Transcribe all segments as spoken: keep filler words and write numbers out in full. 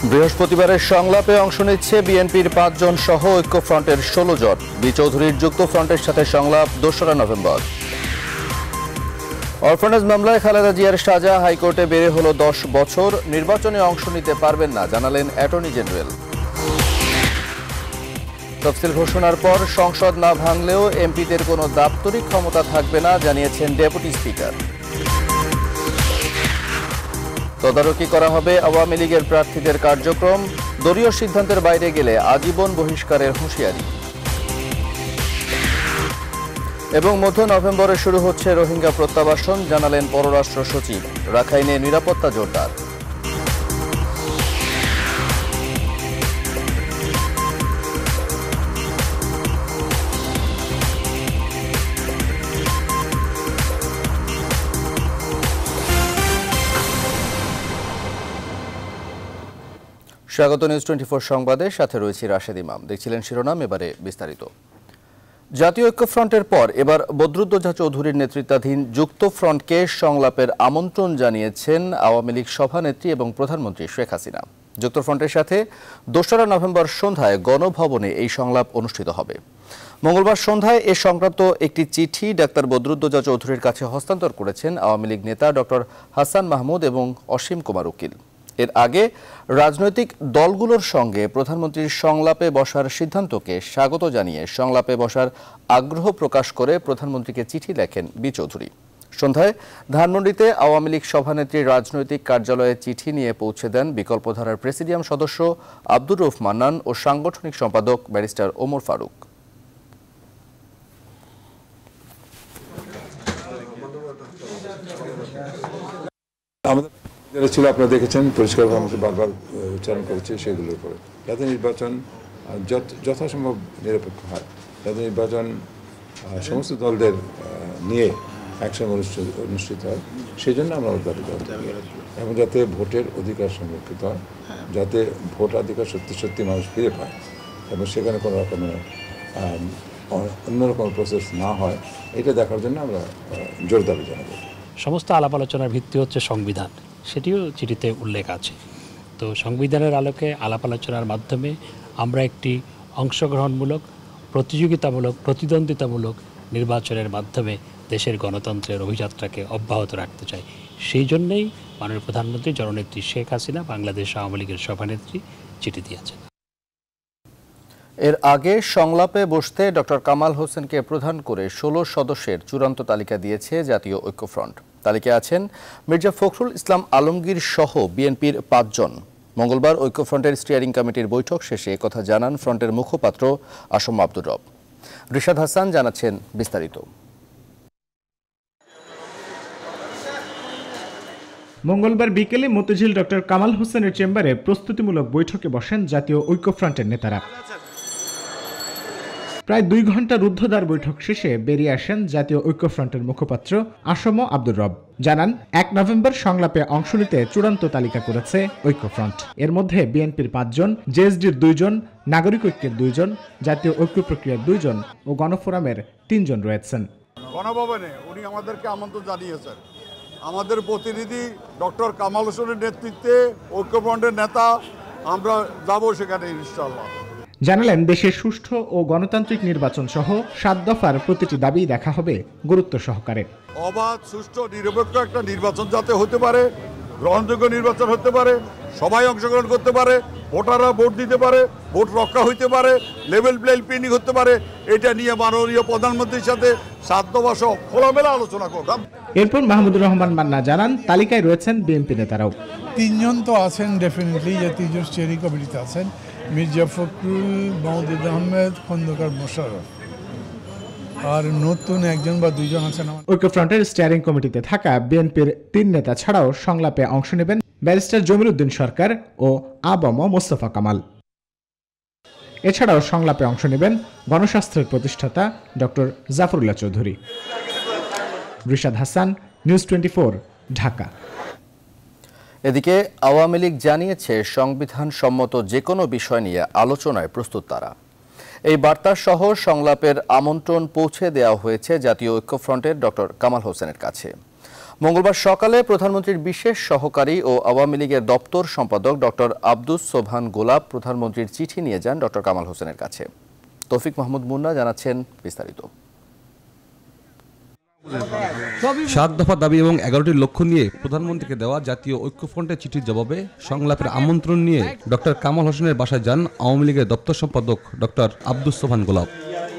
বৃহস্পতিবারের সংলাপে অংশ নিচ্ছে বিএনপির পাঁচজন সহ ঐক্যফ্রন্টের ষোলো জন। বি চৌধুরীর যুক্ত ফ্রন্টের সাথে সংলাপ দোসরা নভেম্বর। অরফানেজ মামলায় খালেদা জিয়ার সাজা হাইকোর্টে বেড়ে হলো দশ বছর। নির্বাচনে অংশ নিতে পারবেন না জানালেন অ্যাটর্নি জেনারেল। তফসিল ঘোষণার পর সংসদ না ভাঙলেও এমপিদের কোনো দাপ্তরিক ক্ষমতা থাকবে না জানিয়েছেন ডেপুটি স্পিকার। তদারকি করা হবে আওয়ামী লীগের প্রার্থীদের কার্যক্রম। দলীয় সিদ্ধান্তের বাইরে গেলে আজীবন বহিষ্কারের হুঁশিয়ারি। এবং মধ্য নভেম্বরে শুরু হচ্ছে রোহিঙ্গা প্রত্যাবাসন জানালেন পররাষ্ট্র সচিব। রাখাইনে নিরাপত্তা জোরদার। স্বাগত নিউজ টোয়েন্টি ফোর সংবাদে, সাথে রয়েছে রাশেদ ইমাম। দেখছিলেন শিরোনাম, এবারে বিস্তারিত। জাতীয় ঐক্যফ্রন্টের পর এবার বদরুদ্দোজা চৌধুরীর নেতৃত্বাধীন যুক্ত ফ্রন্টকে সংলাপের আমন্ত্রণ জানিয়েছেন আওয়ামী লীগ সভানেত্রী এবং প্রধানমন্ত্রী শেখ হাসিনা। যুক্তফ্রন্টের সাথে দোসরা নভেম্বর সন্ধ্যায় গণভবনে এই সংলাপ অনুষ্ঠিত হবে। মঙ্গলবার সন্ধ্যায় এ সংক্রান্ত একটি চিঠি ডাক্তার বদরুদ্দোজা চৌধুরীর কাছে হস্তান্তর করেছেন আওয়ামী লীগ নেতা ডক্টর হাসান মাহমুদ এবং অসীম কুমার উকিল। এর আগে রাজনৈতিক দলগুলোর সঙ্গে প্রধানমন্ত্রীর সংলাপে বসার সিদ্ধান্তকে স্বাগত জানিয়ে সংলাপে বসার আগ্রহ প্রকাশ করে প্রধানমন্ত্রীকে চিঠি লেখেন বি চৌধুরী। সন্ধ্যায় ধানমন্ডিতে আওয়ামী লীগ সভানেত্রীর রাজনৈতিক কার্যালয়ে চিঠি নিয়ে পৌঁছে দেন বিকল্পধারার প্রেসিডিয়াম সদস্য আব্দুর রউফ মান্নান ও সাংগঠনিক সম্পাদক ব্যারিস্টার ওমর ফারুক। যেটা ছিল আপনারা দেখেছেন, পরিষ্কারভাবে আমাকে বারবার উচ্চারণ করেছে সেগুলোর উপরে, যাতে নির্বাচন যথাসম্ভব নিরপেক্ষ হয়, যাতে নির্বাচন সমস্ত দলদের নিয়ে একসঙ্গে অনুষ্ঠিত হয়, সেই জন্য আমরা দাবি করব। এবং যাতে ভোটের অধিকার সংরক্ষিত হয়, যাতে ভোটাধিকার সত্যি সত্যি মানুষ ফিরে পায় এবং সেখানে কোনো রকমের অন্যরকম প্রসেস না হয়, এটা দেখার জন্য আমরা জোর দাবি জানাবো। সমস্ত আলাপ আলোচনার ভিত্তি হচ্ছে সংবিধান, সেটিও চিঠিতে উল্লেখ আছে। তো সংবিধানের আলোকে আলাপ আলোচনার মাধ্যমে আমরা একটি অংশগ্রহণমূলক, প্রতিযোগিতামূলক, প্রতিদ্বন্দ্বিতামূলক নির্বাচনের মাধ্যমে দেশের গণতন্ত্রের অভিযাত্রাকে অব্যাহত রাখতে চাই। সেই জন্যেই মাননীয় প্রধানমন্ত্রী জননেত্রী শেখ হাসিনা বাংলাদেশ আওয়ামী লীগের সভানেত্রী চিঠি দিয়েছেন। এর আগে সংলাপে বসতে ডক্টর কামাল হোসেনকে প্রধান করে ষোলো সদস্যের চূড়ান্ত তালিকা দিয়েছে জাতীয় ঐক্যফ্রন্ট। তালিকায় আছেন মির্জা ফখরুল ইসলাম আলমগীর সহ বিএনপির পাঁচজন। মঙ্গলবার ঐক্যফ্রন্টের স্টিয়ারিং কমিটির বৈঠক শেষে একথা জানান ফ্রন্টের মুখপাত্র আসম আব্দুর রব। রিশাদ হাসান জানাচ্ছেন বিস্তারিত। মঙ্গলবার বিকেলে মতিঝিল ডক্টর কামাল হোসেনের চেম্বারে প্রস্তুতিমূলক বৈঠকে বসেন জাতীয় ঐক্যফ্রন্টের নেতারা। প্রায় দুই ঘন্টা রুদ্ধদ্বার বৈঠক শেষে বেরিয়ে আসেন জাতীয় ঐক্যফ্রন্টের মুখপাত্র আসম আব্দুর রব। জানান, এক নভেম্বর সংলাপে অংশ নিতে চূড়ান্ত তালিকা করেছে ঐক্যফ্রন্ট। এর মধ্যে বিএনপির পাঁচজন, জেএসডির দুইজন, নাগরিক ঐক্যের দুইজন, জাতীয় ঐক্য প্রক্রিয়ার দুইজন ও গণফোরামের তিনজন রয়েছেন। গণভবনে উনি আমাদেরকে আমন্ত্রণ জানিয়েছেন। আমাদের প্রতিনিধি ডক্টর কামাল হোসেনের নেতৃত্বে ঐক্যফ্রন্টের নেতা আমরা যাব সেখানে ইনশাআল্লাহ। জানালেন, দেশের সুষ্ঠু ও গণতান্ত্রিক নির্বাচন সহ সাত দফার প্রতিটি দাবি দেখা হবে গুরুত্ব সহকারে। অবাধ, সুষ্ঠু, নিরপেক্ষ একটা নির্বাচন যাতে হতে পারে, গ্রহণযোগ্য নির্বাচন হতে পারে, সবাই অংশগ্রহণ করতে পারে, ভোটাররা ভোট দিতে পারে, ভোট রক্ষা হইতে পারে, লেভেল প্লেইং হতে পারে, এটা নিয়ে মাননীয় প্রধানমন্ত্রীর সাথে সাত দফা সহ খোলামেলা আলোচনা করলাম। এরপর মাহমুদুর রহমান মান্না জানান, তালিকায় রয়েছেন বিএনপি নেতারাও। তিনজন তো আছেন ডেফিনেটলি, যে তিনজন স্টিয়ারিং কমিটিতে আছেন, মির্জা ফখরুল, মাহমুদুর আহমেদ, খন্দকার মোশাররফ, আর নতুন একজন বা দুইজন আছেন। ঐক্যফ্রন্টের স্টিয়ারিং কমিটিতে থাকা বিএনপির তিন নেতা ছাড়াও সংলাপে অংশ নেবেন ব্যারিস্টার জমির উদ্দিন সরকার ও আবম মোস্তফা কামাল। এছাড়াও সংলাপে অংশ নেবেন গণস্বাস্থ্যের প্রতিষ্ঠাতা doctor Zafrullah Chowdhury. Rishad Hasan, news twenty four, Dhaka. এদিকে আওয়ামী লীগ জানিয়েছে সংবিধান সম্মত যে কোনো বিষয় নিয়ে আলোচনায় প্রস্তুত তারা। এই বার্তা সহ সংলাপের আমন্ত্রণ পৌঁছে দেওয়া হয়েছে জাতীয় ঐক্যফ্রন্টের ডক্টর কামাল হোসেনের কাছে। মঙ্গলবার সকালে প্রধানমন্ত্রীর বিশেষ সহকারী ও আওয়ামী লীগের দপ্তর সম্পাদক ডক্টর আব্দুস সোবহান গোলাপ প্রধানমন্ত্রীর চিঠি নিয়ে যান ডক্টর কামাল হোসেনের কাছে। তৌফিক মাহমুদ মুন্না জানাচ্ছেন বিস্তারিত। সাত দফা দাবি এবং এগারোটি লক্ষ্য নিয়ে প্রধানমন্ত্রীকে দেওয়া জাতীয় ঐক্যফ্রন্টের চিঠির জবাবে সংলাপের আমন্ত্রণ নিয়ে ডক্টর কামাল হোসেনের বাসায় যান আওয়ামী লীগের দপ্তর সম্পাদক ডক্টর আব্দুস সোবহান গোলাপ।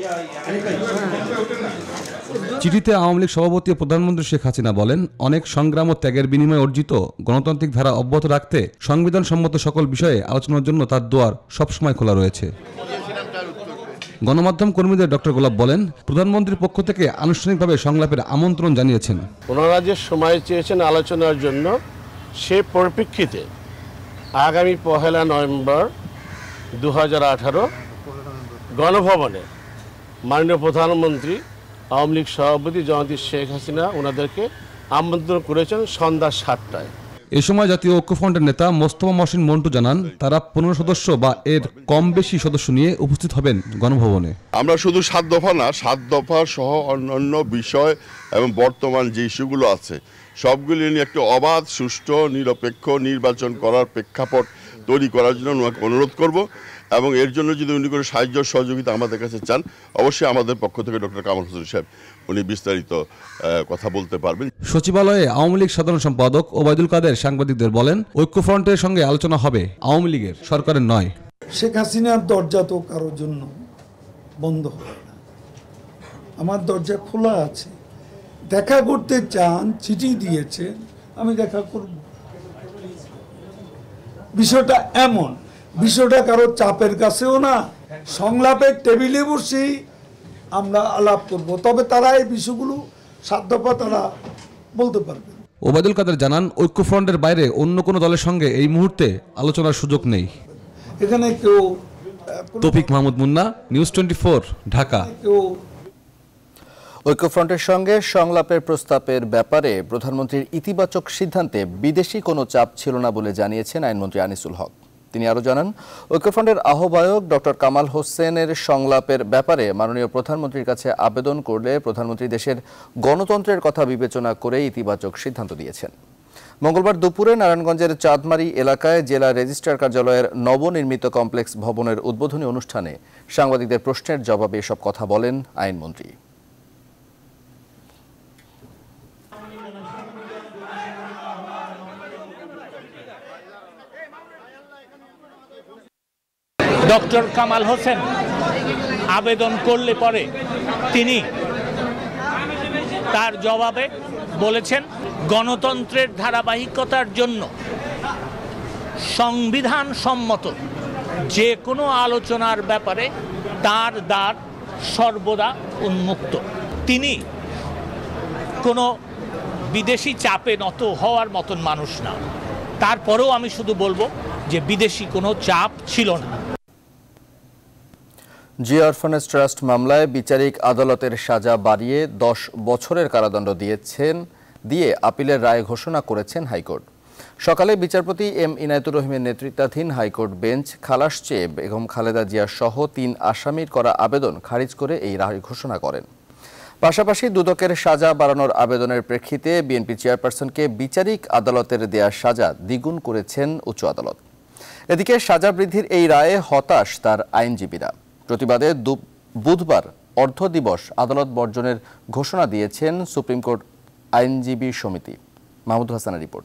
চিঠিতে আওয়ামী লীগ সভাপতি ও প্রধানমন্ত্রী শেখ হাসিনা বলেন, অনেক সংগ্রাম ও ত্যাগের বিনিময়ে অর্জিত গণতান্ত্রিক ধারা অব্যাহত রাখতে সংবিধান সম্মত সকল বিষয়ে আলোচনার জন্য তার দুয়ার সবসময় খোলা রয়েছে। গণমাধ্যম কর্মীদের ডক্টর গোলাপ বলেন, প্রধানমন্ত্রীর পক্ষ থেকে আনুষ্ঠানিকভাবে সংলাপের আমন্ত্রণ জানিয়েছেন। ওনারা যে সময় চেয়েছেন আলোচনার জন্য, সে পরিপ্রেক্ষিতে আগামী পহেলা নভেম্বর দু হাজার আঠারো গণভবনে মাননীয় প্রধানমন্ত্রী আওয়ামী লীগ সভাপতি জননেত্রী শেখ হাসিনা ওনাদেরকে আমন্ত্রণ করেছেন সন্ধ্যা সাতটায়। এ সময় জাতীয় ঐক্যফ্রন্টের নেতা মোস্তফা মহসিন মন্টু জানান, তারা পনেরো সদস্য বা এর কম বেশি সদস্য নিয়ে উপস্থিত হবেন গণভবনে। আমরা শুধু সাত দফা না, সাত দফা সহ অন্যান্য বিষয় এবং বর্তমান যে ইস্যুগুলো আছে সবগুলি নিয়ে একটি অবাধ, সুষ্ঠু, নিরপেক্ষ নির্বাচন করার প্রেক্ষাপট তৈরি করার জন্য ওনাকে অনুরোধ করব এবং এর জন্য যদি উনি কোনো সাহায্য সহযোগিতা আমাদের কাছে চান, অবশ্যই আমাদের পক্ষ থেকে ডক্টর কামাল হোসেন সাহেব উনি বিস্তারিত কথা বলতে পারবেন। সচিবালয়ে আওয়ামী লীগ সাধারণ সম্পাদক ওবায়দুল কাদের সাংবাদিকদের বলেন, ঐক্যফ্রন্টের সঙ্গে আলোচনা হবে, আওয়ামী লীগের, সরকারের নয়। শেখ হাসিনার দরজা তো কারোর জন্য বন্ধ হয় না, আমার দরজা খোলা আছে। দেখা করতে চান, চিঠি দিয়েছেন, আমি দেখা করব। বিষয়টা এমন, বিষয়টা কারো চাপের কাছেও না, সংলাপের টেবিলে বসেই আমরা আলাপ করব, তবে তারা এই বিষয়গুলো সাত দফা তারা বলতে পারবে। ওবায়দুল কাদের জানান, ঐক্যফ্রন্টের বাইরে অন্য কোনো দলের সঙ্গে এই মুহূর্তে আলোচনার সুযোগ নেই। এখানে কেউ Taufiq Mahmud Munna, news twenty four, Dhaka. কেউ ঐক্যফ্রন্টের সঙ্গে সংলাপের প্রস্তাবের ব্যাপারে প্রধানমন্ত্রীর ইতিবাচক সিদ্ধান্তে বিদেশি কোনো চাপ ছিল না বলে জানিয়েছেন আইনমন্ত্রী আনিসুল হক। তিনি আরও জানান, ঐক্যফ্রন্টের আহ্বায়ক ডক্টর কামাল হোসেনের সংলাপের ব্যাপারে মাননীয় প্রধানমন্ত্রীর কাছে আবেদন করলে প্রধানমন্ত্রী দেশের গণতন্ত্রের কথা বিবেচনা করে ইতিবাচক সিদ্ধান্ত দিয়েছেন। মঙ্গলবার দুপুরে নারায়ণগঞ্জের চাঁদমারি এলাকায় জেলা রেজিস্ট্রার কার্যালয়ের নবনির্মিত কমপ্লেক্স ভবনের উদ্বোধনী অনুষ্ঠানে সাংবাদিকদের প্রশ্নের জবাবে এসব কথা বলেন আইনমন্ত্রী। ডক্টর কামাল হোসেন আবেদন করলে পরে তিনি তার জবাবে বলেছেন, গণতন্ত্রের ধারাবাহিকতার জন্য সংবিধান সম্মত যে কোনো আলোচনার ব্যাপারে তার দ্বার সর্বদা উন্মুক্ত। তিনি কোনো বিদেশি চাপে নত হওয়ার মতন মানুষ না। তারপরেও আমি শুধু বলবো যে বিদেশি কোনো চাপ ছিল না। জিয়া অরফানেজ ট্রাস্ট মামলায় বিচারিক আদালতের সাজা বাড়িয়ে দশ বছরের কারাদণ্ড দিয়েছেন দিয়ে আপিলের রায় ঘোষণা করেছেন হাইকোর্ট। সকালে বিচারপতি এম ইনায়েতুর রহিমের নেতৃত্বাধীন হাইকোর্ট বেঞ্চ খালাস চেয়ে বেগম খালেদা জিয়া সহ তিন আসামির করা আবেদন খারিজ করে এই রায় ঘোষণা করেন। পাশাপাশি দুদকের সাজা বাড়ানোর আবেদনের প্রেক্ষিতে বিএনপি চেয়ারপারসনকে বিচারিক আদালতের দেয়া সাজা দ্বিগুণ করেছেন উচ্চ আদালত। এদিকে সাজা বৃদ্ধির এই রায়ে হতাশ তার আইনজীবীরা। প্রতিবাদে বুধবার অর্ধ দিবস আদালত বর্জনের ঘোষণা দিয়েছেন সুপ্রিম কোর্ট আইনজীবী সমিতি। মাহমুদ হাসানের রিপোর্ট।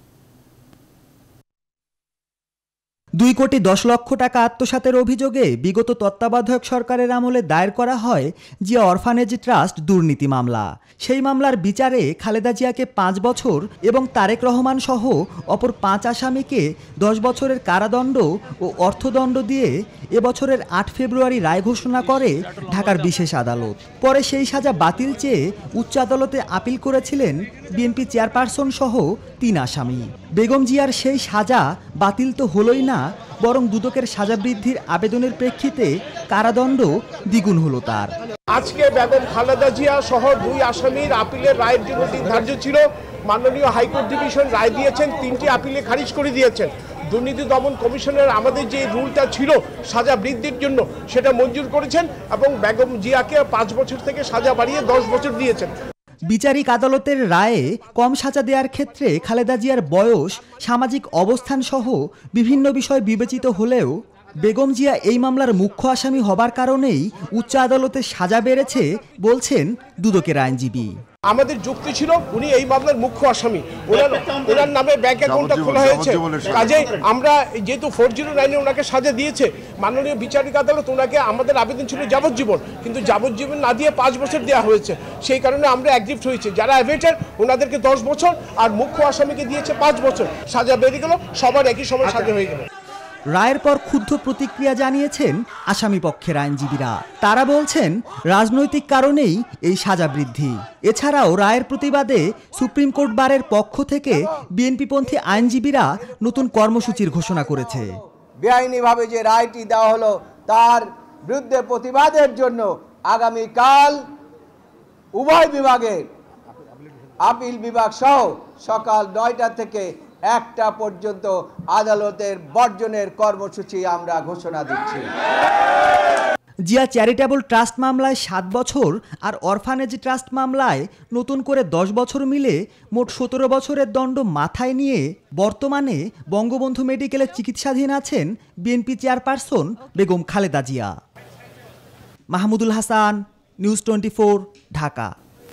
দুই কোটি দশ লক্ষ টাকা আত্মসাতের অভিযোগে বিগত তত্ত্বাবধায়ক সরকারের আমলে দায়ের করা হয় জিয়া অরফানেজ ট্রাস্ট দুর্নীতি মামলা। সেই মামলার বিচারে খালেদা জিয়াকে পাঁচ বছর এবং তারেক রহমান সহ অপর পাঁচ আসামিকে দশ বছরের কারাদণ্ড ও অর্থদণ্ড দিয়ে এবছরের আট ফেব্রুয়ারি রায় ঘোষণা করে ঢাকার বিশেষ আদালত। পরে সেই সাজা বাতিল চেয়ে উচ্চ আদালতে আপিল করেছিলেন বিএনপি চেয়ারপারসন সহ তিন আসামি। বেগম জিয়ার সেই সাজা বাতিল তো হলোই না, বরং দুদকের সাজা বৃদ্ধির আবেদনের প্রেক্ষিতে কারাদণ্ড দ্বিগুণ হলো তার। আজকে বেগম খালেদা জিয়া সহ দুই আসামির আপিলের রায়ের জন্য দিন ধার্য ছিল। মাননীয় হাইকোর্ট ডিভিশন রায় দিয়েছেন, তিনটি আপিলে খারিজ করে দিয়েছেন। দুর্নীতি দমন কমিশনের আমাদের যে রুলটা ছিল সাজা বৃদ্ধির জন্য, সেটা মঞ্জুর করেছেন এবং বেগম জিয়াকে পাঁচ বছর থেকে সাজা বাড়িয়ে দশ বছর দিয়েছেন। বিচারিক আদালতের রায়ে কম সাজা দেওয়ার ক্ষেত্রে খালেদা জিয়ার বয়স, সামাজিক অবস্থান সহ বিভিন্ন বিষয় বিবেচিত হলেও বেগম জিয়া এই মামলার মুখ্য আসামি হবার কারণেই উচ্চ আদালতে সাজা বেড়েছে বলছেন দুদকের আইনজীবী। আমাদের যুক্তি ছিল উনি এই মামলার মুখ্য আসামি, ওনার ওনার নামে ব্যাংক অ্যাকাউন্টটা খোলা হয়েছে, কাজে আমরা যেহেতু ফোর জিরো নাইনে ওনাকে সাজা দিয়েছে মাননীয় বিচারিক আদালত, ওনাকে আমাদের আবেদন ছিল যাবজ্জীবন, কিন্তু যাবজ্জীবন না দিয়ে পাঁচ বছর দেওয়া হয়েছে, সেই কারণে আমরা অ্যাগ্রিপ্ট হয়েছে। যারা অ্যাভেটার ওনাদেরকে দশ বছর আর মুখ্য আসামিকে দিয়েছে পাঁচ বছর, সাজা বেরিয়ে গেল, সবার একই সময় সাজা হয়ে গেল। রায়ের পর ক্ষুব্ধ প্রতিক্রিয়া জানিয়েছেন আসামি পক্ষের আইনজীবীরা। তারা বলছেন রাজনৈতিক কারণেই এই সাজা বৃদ্ধি। এছাড়াও রায়ের প্রতিবাদে সুপ্রিম কোর্ট বারের পক্ষ থেকে বিএনপিপন্থী আইনজীবীরা নতুন কর্মসূচির ঘোষণা করেছে। বেআইনিভাবে যে রায়টি দেওয়া হলো তার বিরুদ্ধে প্রতিবাদের জন্য আগামীকাল উভয় বিভাগের আপিল বিভাগ সহ সকাল নয়টা থেকে একটা পর্যন্ত আদালতের বর্জনের কর্মসূচি আমরা ঘোষণা দিচ্ছি। জিয়া চ্যারিটেবল ট্রাস্ট মামলায় সাত বছর আর অরফানেজ ট্রাস্ট মামলায় নতুন করে দশ বছর মিলে মোট সতেরো বছরের দণ্ড মাথায় নিয়ে বর্তমানে বঙ্গবন্ধু মেডিকেলে চিকিৎসাধীন আছেন BNP chairperson Begum Khaleda Zia. Mahmudul Hasan, news twenty four, Dhaka.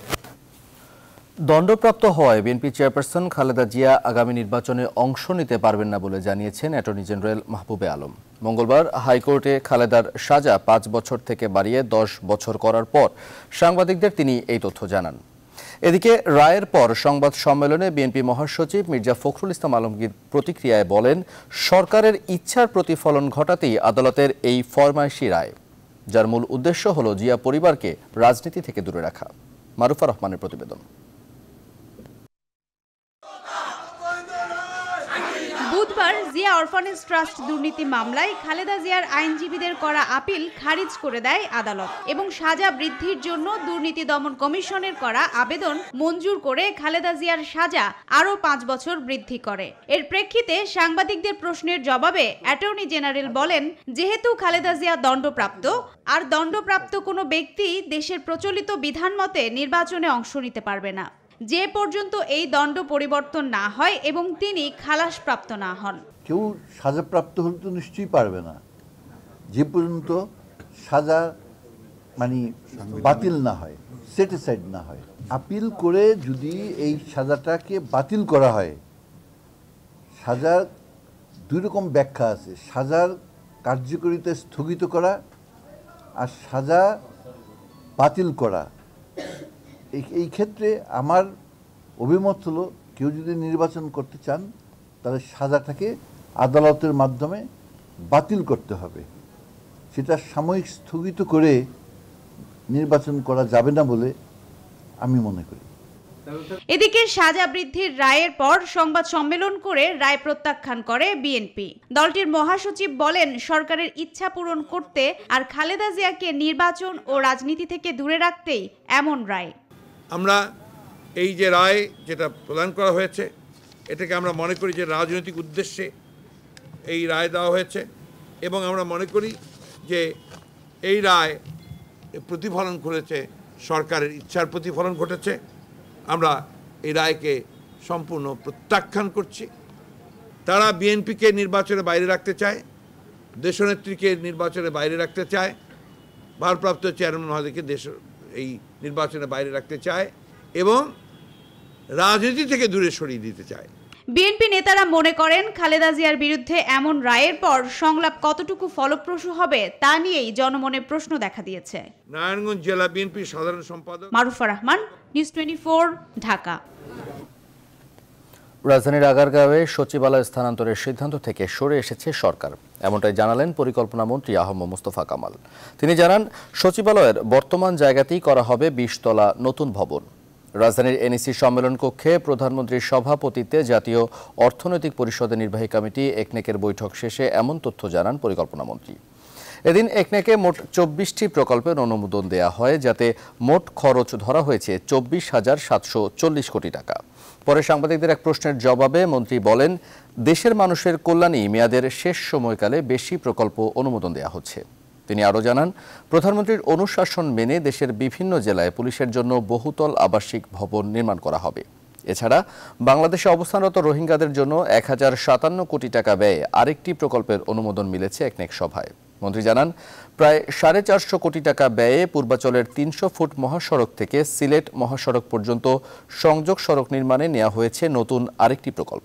দণ্ডপ্রাপ্ত হওয়ায় বিএনপি চেয়ারপারসন খালেদা জিয়া আগামী নির্বাচনে অংশ নিতে পারবেন না বলে জানিয়েছেন অ্যাটর্নি জেনারেল মাহবুবে আলম। মঙ্গলবার হাইকোর্টে খালেদার সাজা পাঁচ বছর থেকে বাড়িয়ে দশ বছর করার পর সাংবাদিকদের তিনি এই তথ্য জানান। এদিকে রায়ের পর সংবাদ সম্মেলনে বিএনপি মহাসচিব মির্জা ফখরুল ইসলাম আলমগীর প্রতিক্রিয়ায় বলেন, সরকারের ইচ্ছার প্রতিফলন ঘটাতেই আদালতের এই ফরমায়েশি রায়, যার মূল উদ্দেশ্য হল জিয়া পরিবারকে রাজনীতি থেকে দূরে রাখা। মারুফা রহমানের প্রতিবেদন। বুধবার জিয়া অরফানেজ ট্রাস্ট দুর্নীতি মামলায় খালেদা জিয়ার আইনজীবীদের করা আপিল খারিজ করে দেয় আদালত এবং সাজা বৃদ্ধির জন্য দুর্নীতি দমন কমিশনের করা আবেদন মঞ্জুর করে খালেদা জিয়ার সাজা আরও পাঁচ বছর বৃদ্ধি করে। এর প্রেক্ষিতে সাংবাদিকদের প্রশ্নের জবাবে অ্যাটর্নি জেনারেল বলেন, যেহেতু খালেদা জিয়া দণ্ডপ্রাপ্ত আর দণ্ডপ্রাপ্ত কোনো ব্যক্তি দেশের প্রচলিত বিধান মতে নির্বাচনে অংশ নিতে পারবে না যে পর্যন্ত এই দণ্ড পরিবর্তন না হয় এবং তিনি খালাসপ্রাপ্ত না হন। কেউ সাজাপ্রাপ্ত হলে তো নিশ্চয়ই পারবে না যে পর্যন্ত সাজা মানে বাতিল না হয়, সেটিসাইড না হয়। আপিল করে যদি এই সাজাটাকে বাতিল করা হয়, সাজার দুই রকম ব্যাখ্যা আছে, সাজার কার্যকারিতা স্থগিত করা আর সাজা বাতিল করা। এই ক্ষেত্রে আমার অভিমত হলো, কেউ যদি নির্বাচন করতে চান তাহলে সাজাটাকে আদালতের মাধ্যমে বাতিল করতে হবে, সেটা সাময়িক স্থগিত করে নির্বাচন করা যাবে না বলে আমি মনে করি। এদিকে সাজা বৃদ্ধির রায়ের পর সংবাদ সম্মেলন করে রায় প্রত্যাখ্যান করে বিএনপি। দলটির মহাসচিব বলেন, সরকারের ইচ্ছা পূরণ করতে আর খালেদা জিয়াকে নির্বাচন ও রাজনীতি থেকে দূরে রাখতেই এমন রায়। আমরা এই যে রায় যেটা প্রদান করা হয়েছে, এটাকে আমরা মনে করি যে রাজনৈতিক উদ্দেশ্যে এই রায় দেওয়া হয়েছে এবং আমরা মনে করি যে এই রায় প্রতিফলন করেছে, সরকারের ইচ্ছার প্রতিফলন ঘটেছে। আমরা এই রায়কে সম্পূর্ণ প্রত্যাখ্যান করছি। তারা বিএনপিকে নির্বাচনের বাইরে রাখতে চায়, দেশনেত্রীকে নির্বাচনের বাইরে রাখতে চায়, ভারপ্রাপ্ত চেয়ারম্যান মহোদয়কে দেশ এই নির্বাচনের বাইরে রাখতে চায় এবং রাজনীতি থেকে দূরে সরিয়ে দিতে চায়। বিএনপি নেতারা মনে করেন, খালেদা জিয়ার বিরুদ্ধে এমন রায়ের পর সংলাপ কতটুকু ফলপ্রসূ হবে তা নিয়েই জনমনে প্রশ্ন দেখা দিয়েছে। নারায়ণগঞ্জ জেলা বিএনপির সাধারণ সম্পাদক Marufa Rahman, news twenty four, Dhaka. রাজধানীর আগারগাঁওয়ে সচিবালয় স্থানান্তরের সিদ্ধান্ত থেকে সরে এসেছে সরকার, এমনটাই জানালেন পরিকল্পনা মন্ত্রী আহম মোস্তফা কামাল। তিনি জানান, সচিবালয়ের বর্তমান জায়গাতেই করা হবে বিশ তলা নতুন ভবন। রাজধানীর এনইসি সম্মেলন কক্ষে প্রধানমন্ত্রীর সভাপতিত্বে জাতীয় অর্থনৈতিক পরিষদের নির্বাহী কমিটি একনেকের বৈঠক শেষে এমন তথ্য জানান পরিকল্পনা মন্ত্রী। এদিন একনেকে মোট চব্বিশটি প্রকল্পের অনুমোদন দেয়া হয়, যাতে মোট খরচ ধরা হয়েছে চব্বিশ হাজার সাতশো চল্লিশ কোটি টাকা। পরে সাংবাদিকদের এক প্রশ্নের জবাবে মন্ত্রী বলেন, দেশের মানুষের কল্যাণেই মেয়াদের শেষ সময়কালে বেশি প্রকল্প অনুমোদন দেওয়া হচ্ছে। তিনি আরও জানান, প্রধানমন্ত্রীর অনুশাসন মেনে দেশের বিভিন্ন জেলায় পুলিশের জন্য বহুতল আবাসিক ভবন নির্মাণ করা হবে। এছাড়া বাংলাদেশে অবস্থানরত রোহিঙ্গাদের জন্য এক হাজার সাতান্ন কোটি টাকা ব্যয়ে আরেকটি প্রকল্পের অনুমোদন মিলেছে একনেক সভায়। মন্ত্রী জানান, প্রায় সাড়ে চারশো কোটি টাকা ব্যয়ে পূর্বাচলের তিনশো ফুট মহাসড়ক থেকে সিলেট মহাসড়ক পর্যন্ত সংযোগ সড়ক নির্মাণে নেওয়া হয়েছে নতুন আরেকটি প্রকল্প।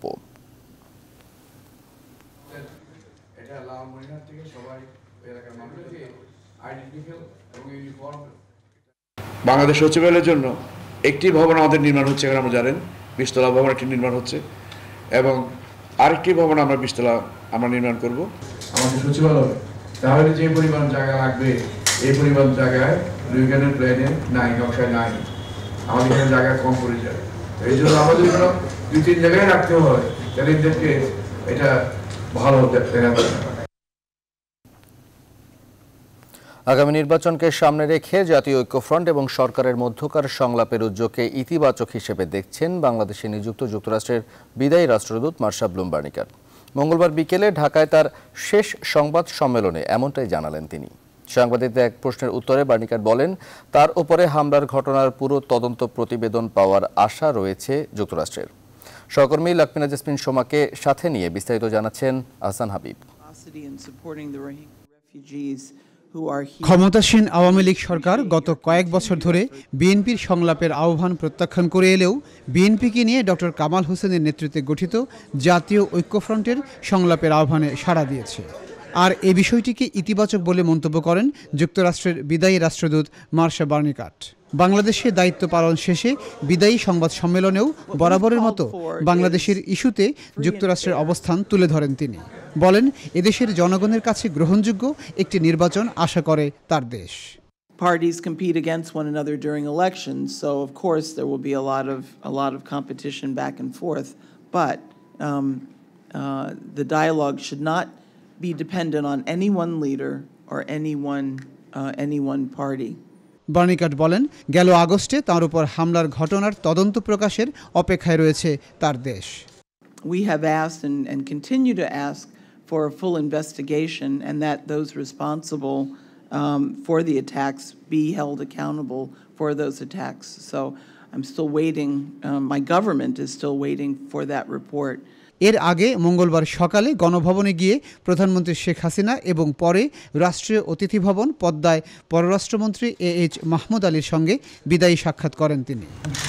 বাংলাদেশ সচিবালয়ের জন্য একটি ভবন আমাদের নির্মাণ হচ্ছে, এখানে আমরা জানেন বিশতলা ভবন একটি নির্মাণ হচ্ছে এবং আরেকটি ভবন আমরা বিশতলা আমরা নির্মাণ করব আমাদের সচিবালয়ে। তাহলে যে পরিমাণ জায়গা লাগবে এই পরিমাণ জায়গায় দুইখানের প্ল্যানে নাই, নকশায় নাই, আমাদের এখানে জায়গা কম পড়ে যায়। এই জন্য আমাদের জন্য দুই তিন জায়গায় রাখতে হয়, তাহলে এদেরকে এটা ভালো দেখতে হবে। আগামী নির্বাচনকে সামনে রেখে জাতীয় ঐক্যফ্রন্ট এবং সরকারের মধ্যকার সংলাপের উদ্যোগকে ইতিবাচক হিসেবে দেখছেন বাংলাদেশে নিযুক্ত যুক্তরাষ্ট্রের বিদায়ী রাষ্ট্রদূত মার্শা ব্লুম বার্নিকাট। মঙ্গলবার বিকেলে ঢাকায় তার শেষ সংবাদ সম্মেলনে এমনটাই জানালেন তিনি। সাংবাদিকদের এক প্রশ্নের উত্তরে বার্নিকাট বলেন, তার উপরে হামলার ঘটনার পুরো তদন্ত প্রতিবেদন পাওয়ার আশা রয়েছে যুক্তরাষ্ট্রের। সহকর্মী লাকমিনা জেসমিন সোমাকে সাথে নিয়ে বিস্তারিত জানাচ্ছেন আহসান হাবিব। ক্ষমতাসীন আওয়ামী লীগ সরকার গত কয়েক বছর ধরে বিএনপির সংলাপের আহ্বান প্রত্যাখ্যান করে এলেও বিএনপিকে নিয়ে ডক্টর কামাল হোসেনের নেতৃত্বে গঠিত জাতীয় ঐক্যফ্রন্টের সংলাপের আহ্বানে সাড়া দিয়েছে। আর এ বিষয়টিকে ইতিবাচক বলে মন্তব্য করেন যুক্তরাষ্ট্রের বিদায়ী রাষ্ট্রদূত মার্শা বার্নিকাট। বাংলাদেশে দায়িত্ব পালন শেষে বিদায়ী সংবাদ সম্মেলনেও বরাবরের মতো বাংলাদেশের ইস্যুতে যুক্তরাষ্ট্রের অবস্থান তুলে ধরেন তিনি। বলেন, এদেশের জনগণের কাছে গ্রহণযোগ্য একটি নির্বাচন আশা করে তার দেশ। Parties compete against one another during elections, so of course there will be a lot of a lot of competition back and forth, but um, uh, the dialogue should not be dependent on any one leader or any one uh, any one party. Bernicat বলেন, গেল আগস্টে তার উপর হামলার ঘটনার তদন্ত প্রকাশের অপেক্ষায় রয়েছে তার দেশ। We have asked and, and continue to ask for a full investigation and that those responsible um, for the attacks be held accountable for those attacks. So I'm still waiting, um, my government is still waiting for that report. এর আগে মঙ্গলবার সকালে গণভবনে গিয়ে প্রধানমন্ত্রী শেখ হাসিনা এবং পরে রাষ্ট্রীয় অতিথি ভবন পদ্মায় পররাষ্ট্রমন্ত্রী এ এইচ মাহমুদ আলীর সঙ্গে বিদায়ী সাক্ষাৎ করেন তিনি।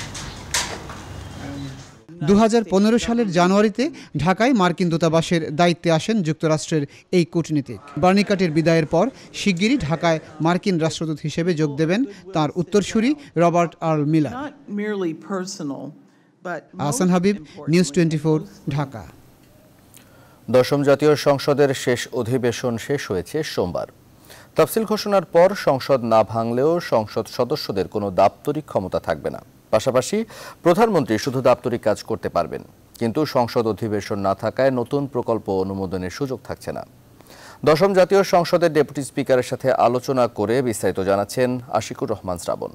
দু হাজার পনেরো সালের জানুয়ারিতে ঢাকায় মার্কিন দূতাবাসের দায়িত্বে আসেন যুক্তরাষ্ট্রের এই কূটনীতিক। বার্নিকাটের বিদায়ের পর শিগগিরই ঢাকায় মার্কিন রাষ্ট্রদূত হিসেবে যোগ দেবেন তার উত্তরসূরি Robert Earl Miller. Ahsan Habib, news twenty four, Dhaka. দশম জাতীয় সংসদের শেষ অধিবেশন শেষ হয়েছে সোমবার। তফসিল ঘোষণার পর সংসদ না ভাঙলেও সংসদ সদস্যদের কোনো দাপ্তরিক ক্ষমতা থাকবে না। পাশাপাশি প্রধানমন্ত্রী শুধু দাপ্তরিক কাজ করতে পারবেন, কিন্তু সংসদ অধিবেশন না থাকায় নতুন প্রকল্প অনুমোদনের সুযোগ থাকছে না। দশম জাতীয় সংসদের ডেপুটি স্পিকারের সাথে আলোচনা করে বিস্তারিত জানাচ্ছেন আশিকুর রহমান শ্রাবণ।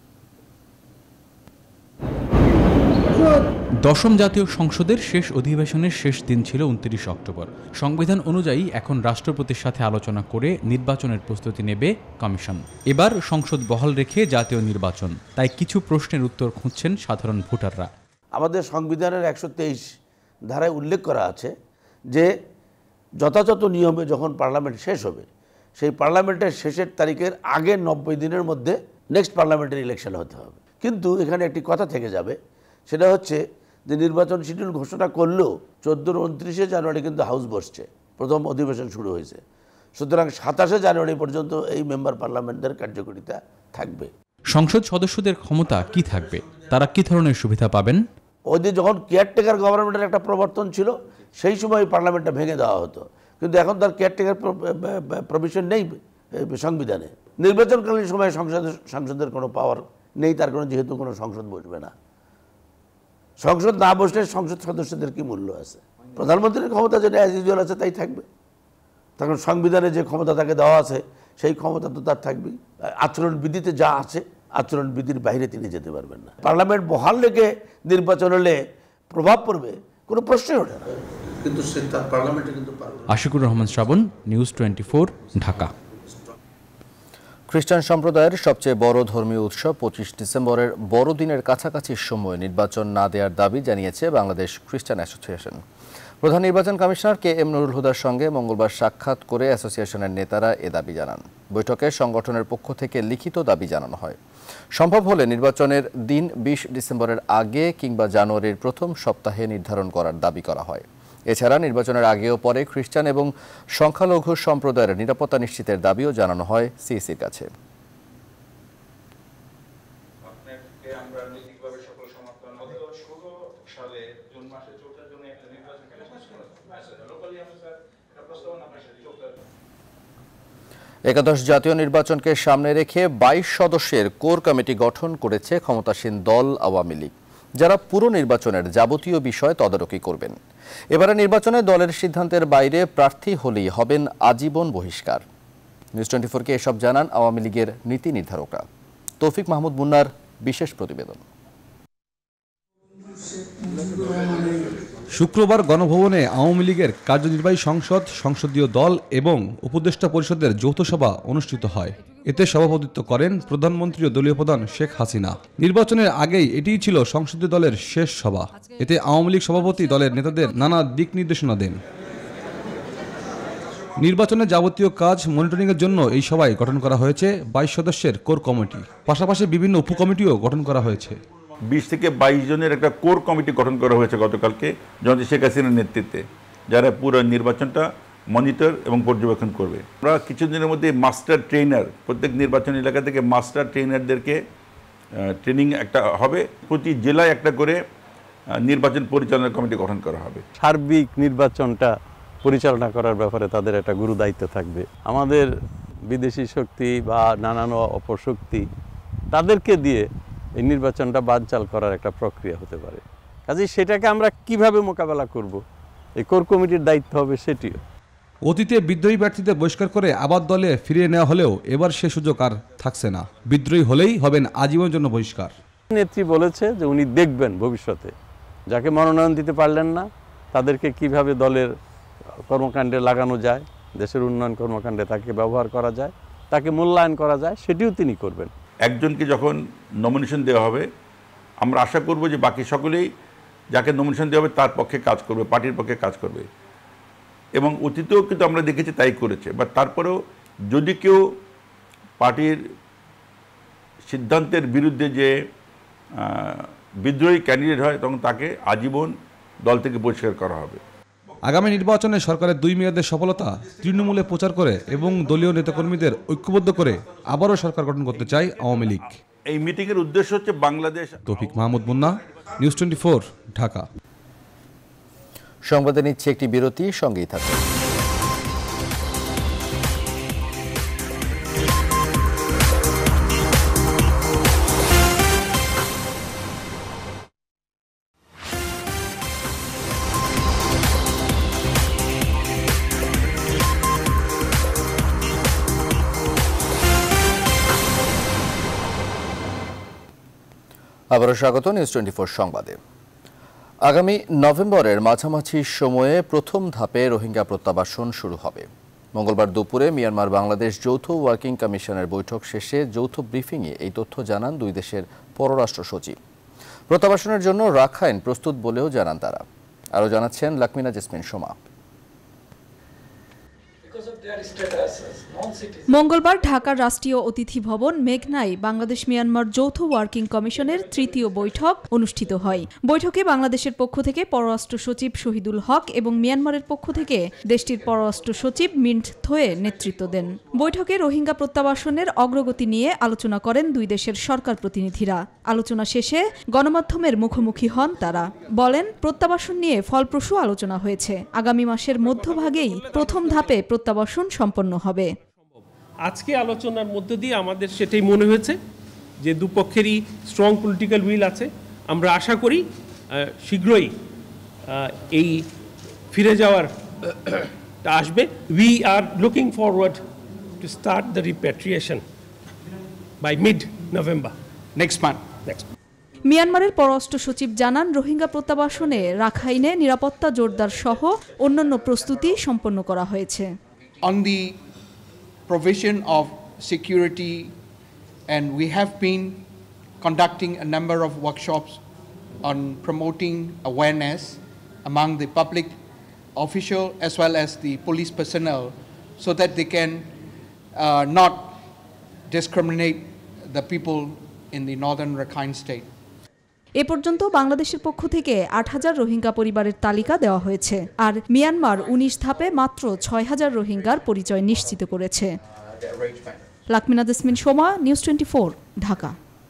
দশম জাতীয় সংসদের শেষ অধিবেশনের শেষ দিন ছিল উনত্রিশ অক্টোবর। সংবিধান অনুযায়ী এখন রাষ্ট্রপতির সাথে আলোচনা করে নির্বাচনের প্রস্তুতি নেবে কমিশন। এবার সংসদ বহাল রেখে জাতীয় নির্বাচন, তাই কিছু প্রশ্নের উত্তর খুঁজছেন সাধারণ ভোটাররা। আমাদের সংবিধানের একশো তেইশ ধারায় উল্লেখ করা আছে যে যথাযথ নিয়মে যখন পার্লামেন্ট শেষ হবে, সেই পার্লামেন্টের শেষের তারিখের আগের নব্বই দিনের মধ্যে নেক্সট পার্লামেন্টের ইলেকশন হতে হবে। কিন্তু এখানে একটি কথা থেকে যাবে, সেটা হচ্ছে যে নির্বাচন শিডিউল ঘোষণা করলেও চোদ্দোর উনত্রিশে জানুয়ারি কিন্তু হাউস বসছে, প্রথম অধিবেশন শুরু হয়েছে। সুতরাং সাতাশে জানুয়ারি পর্যন্ত এই মেম্বার পার্লামেন্টের কার্যকারিতা থাকবে। সংসদ সদস্যদের ক্ষমতা কি থাকবে, তারা কি ধরনের সুবিধা পাবেন? ওই দিন যখন কেয়ারটেকার গভর্নমেন্টের একটা প্রবর্তন ছিল, সেই সময় পার্লামেন্টটা ভেঙে দেওয়া হতো, কিন্তু এখন তার কেয়ারটেকার প্রভিশন নেই সংবিধানে। নির্বাচনকালীন সময়ে সংসদ সংসদের কোনো পাওয়ার নেই, তার কোনো যেহেতু কোনো সংসদ বসবে না। সংসদ না বসলে সংসদ সদস্যদের কি মূল্য আছে? প্রধানমন্ত্রীর ক্ষমতা যেটা অ্যাজ ইউজুয়াল আছে তাই থাকবে, তখন সংবিধানে যে ক্ষমতা তাকে দেওয়া আছে সেই ক্ষমতা তো তার থাকবেই। আচরণবিধিতে যা আছে আচরণবিধির বাইরে তিনি যেতে পারবেন না। পার্লামেন্ট বহাল রেখে নির্বাচন হলে প্রভাব পড়বে কোনো প্রশ্নই ওঠে না, কিন্তু সে তার পার্লামেন্টে কিন্তু পারবে। Ashiqur Rahman Shrabon, news twenty four, Dhaka. খ্রিস্টান সম্প্রদায়ের সবচেয়ে বড় ধর্মীয় উৎসব পঁচিশ ডিসেম্বরের বড়দিনের কাছাকাছি সময় নির্বাচন না দেওয়ার দাবি জানিয়েছে বাংলাদেশ খ্রিস্টান অ্যাসোসিয়েশন। প্রধান নির্বাচন কমিশনার কে এম নুরুল হুদার সঙ্গে মঙ্গলবার সাক্ষাৎ করে অ্যাসোসিয়েশনের নেতারা এ দাবি জানান। বৈঠকে সংগঠনের পক্ষ থেকে লিখিত দাবি জানানো হয়, সম্ভব হলে নির্বাচনের দিন বিশ ডিসেম্বরের আগে কিংবা জানুয়ারির প্রথম সপ্তাহে নির্ধারণ করার দাবি করা হয়। এছাড়া নির্বাচনের আগে ও পরে খ্রিস্টান এবং সংখ্যালঘু সম্প্রদায়ের নিরাপত্তা নিশ্চিতের দাবিও জানানো হয় সিইসির কাছে। একাদশ জাতীয় নির্বাচনকে সামনে রেখে বাইশ সদস্যের কোর কমিটি গঠন করেছে ক্ষমতাসীন দল আওয়ামী লীগ, যারা পুরো নির্বাচনের যাবতীয় বিষয় তদারকি করবেন। এবারে নির্বাচনে দলের সিদ্ধান্তের বাইরে প্রার্থী হলেই হবেন আজীবন বহিষ্কার। নিউজ টোয়েন্টি ফোরকে এসব জানান আওয়ামী লীগের নীতি নির্ধারকরা। তৌফিক মাহমুদ মুন্নার বিশেষ প্রতিবেদন। শুক্রবার গণভবনে আওয়ামী লীগের কার্যনির্বাহী সংসদ, সংসদীয় দল এবং উপদেষ্টা পরিষদের যৌথ সভা অনুষ্ঠিত হয়। এতে সভাপতিত্ব করেন প্রধানমন্ত্রী ও দলীয় প্রধান শেখ হাসিনা। নির্বাচনের আগেই এটিই ছিল সংসদীয় দলের শেষ সভা। এতে আওয়ামী লীগ সভাপতি দলের নেতাদের নানা দিক নির্দেশনা দেন। নির্বাচনের যাবতীয় কাজ মনিটরিংয়ের জন্য এই সভায় গঠন করা হয়েছে বাইশ সদস্যের কোর কমিটি, পাশাপাশি বিভিন্ন উপকমিটিও গঠন করা হয়েছে। বিশ থেকে বাইশ জনের একটা কোর কমিটি গঠন করা হয়েছে গতকালকে জনাব শেখ হাসিনার নেতৃত্বে, যারা পুরো নির্বাচনটা মনিটর এবং পর্যবেক্ষণ করবে। আমরা কিছুদিনের মধ্যে মাস্টার ট্রেনার, প্রত্যেক নির্বাচন এলাকা থেকে মাস্টার ট্রেনারদেরকে ট্রেনিং একটা হবে। প্রতি জেলায় একটা করে নির্বাচন পরিচালনা কমিটি গঠন করা হবে। সার্বিক নির্বাচনটা পরিচালনা করার ব্যাপারে তাদের একটা গুরু দায়িত্ব থাকবে। আমাদের বিদেশি শক্তি বা নানান অপশক্তি তাদেরকে দিয়ে এই নির্বাচনটা বানচাল করার একটা প্রক্রিয়া হতে পারে। কাজেই সেটাকে আমরা কিভাবে মোকাবেলা করব, এই কোর কমিটির দায়িত্ব হবে সেটিও। অতীতে বিদ্রোহী প্রার্থীদের বহিষ্কার করে আবার দলে ফিরিয়ে নেওয়া হলেও এবার সে সুযোগ আর থাকছে না। বিদ্রোহী হলেই হবেন আজীবনের জন্য বহিষ্কার। নেত্রী বলেছে যে উনি দেখবেন ভবিষ্যতে যাকে মনোনয়ন দিতে পারলেন না তাদেরকে কিভাবে দলের কর্মকাণ্ডে লাগানো যায়, দেশের উন্নয়ন কর্মকাণ্ডে তাকে ব্যবহার করা যায়, তাকে মূল্যায়ন করা যায়, সেটিও তিনি করবেন। একজনকে যখন নমিনেশন দেওয়া হবে, আমরা আশা করব যে বাকি সকলেই যাকে নমিনেশন দেওয়া হবে তার পক্ষে কাজ করবে, পার্টির পক্ষে কাজ করবে। এবং অতীতেও কিন্তু আমরা দেখেছি তাই করেছে। বাট তারপরেও যদি কেউ পার্টির সিদ্ধান্তের বিরুদ্ধে যে বিদ্রোহী ক্যান্ডিডেট হয় তখন তাকে আজীবন দল থেকে বহিষ্কার করা হবে। আগামী নির্বাচনে সরকারের দুই মেয়াদের সফলতা তৃণমূলে প্রচার করে এবং দলীয় নেতাকর্মীদের ঐক্যবদ্ধ করে আবারও সরকার গঠন করতে চায় আওয়ামী লীগ। এই মিটিংয়ের উদ্দেশ্য হচ্ছে Bangladesh. Taufiq Mahmud Munna, news twenty four, Dhaka. সংবাদে নিচ্ছে একটি বিরতি, সঙ্গেই থাকুন। আবারও স্বাগত নিউজ টোয়েন্টি ফোর সংবাদে। আগামী নভেম্বরের মাঝামাঝি সময়ে প্রথম ধাপে রোহিঙ্গা প্রত্যাবাসন শুরু হবে। মঙ্গলবার দুপুরে মিয়ানমার বাংলাদেশ যৌথ ওয়ার্কিং কমিশনের বৈঠক শেষে যৌথ ব্রিফিংয়ে এই তথ্য জানান দুই দেশের পররাষ্ট্র সচিব। প্রত্যাবাসনের জন্য রাখাইন প্রস্তুত বলেও জানান তারা। আরও জানাচ্ছেন লাকমিনা জেসমিন সোমা। মঙ্গলবার ঢাকার রাষ্ট্রীয় অতিথি ভবন মেঘনায় বাংলাদেশ মিয়ানমার যৌথ ওয়ার্কিং কমিশনের তৃতীয় বৈঠক অনুষ্ঠিত হয়। বৈঠকে বাংলাদেশের পক্ষ থেকে পররাষ্ট্র সচিব শহীদুল হক এবং মিয়ানমারের পক্ষ থেকে দেশটির পররাষ্ট্র সচিব মিন্ট থোয়ে নেতৃত্ব দেন। বৈঠকে রোহিঙ্গা প্রত্যাবাসনের অগ্রগতি নিয়ে আলোচনা করেন দুই দেশের সরকার প্রতিনিধিরা। আলোচনা শেষে গণমাধ্যমের মুখোমুখি হন তারা। বলেন, প্রত্যাবাসন নিয়ে ফলপ্রসূ আলোচনা হয়েছে। আগামী মাসের মধ্যভাগেই প্রথম ধাপে প্রত্যাবাসন সম্পন্ন হবে। আজকে আলোচনার মধ্য দিয়ে আমাদের সেটাই মনে হয়েছে যে দুপক্ষেরই স্ট্রং পলিটিক্যাল উইল আছে। আমরা আশা করি শীঘ্রই এই ফিরে যাওয়ার আসবে। We are looking forward to start the repatriation by mid November next month next মিয়ানমারের পররাষ্ট্র সচিব জানান, রোহিঙ্গা প্রত্যাবাসনে রাখাইনে নিরাপত্তা জোরদার সহ অন্যান্য প্রস্তুতি সম্পন্ন করা হয়েছে। On the provision of security, and we have been conducting a number of workshops on promoting awareness among the public official as well as the police personnel so that they can uh, not discriminate the people in the northern Rakhine state. এ পর্যন্ত বাংলাদেশের পক্ষ থেকে আট হাজার রোহিঙ্গা পরিবারের তালিকা দেওয়া হয়েছে, আর মিয়ানমার উনিশ ধাপে মাত্র ছয় হাজার রোহিঙ্গার পরিচয় নিশ্চিত করেছে। Lakmina Jesmin, Somoy, news twenty four, Dhaka.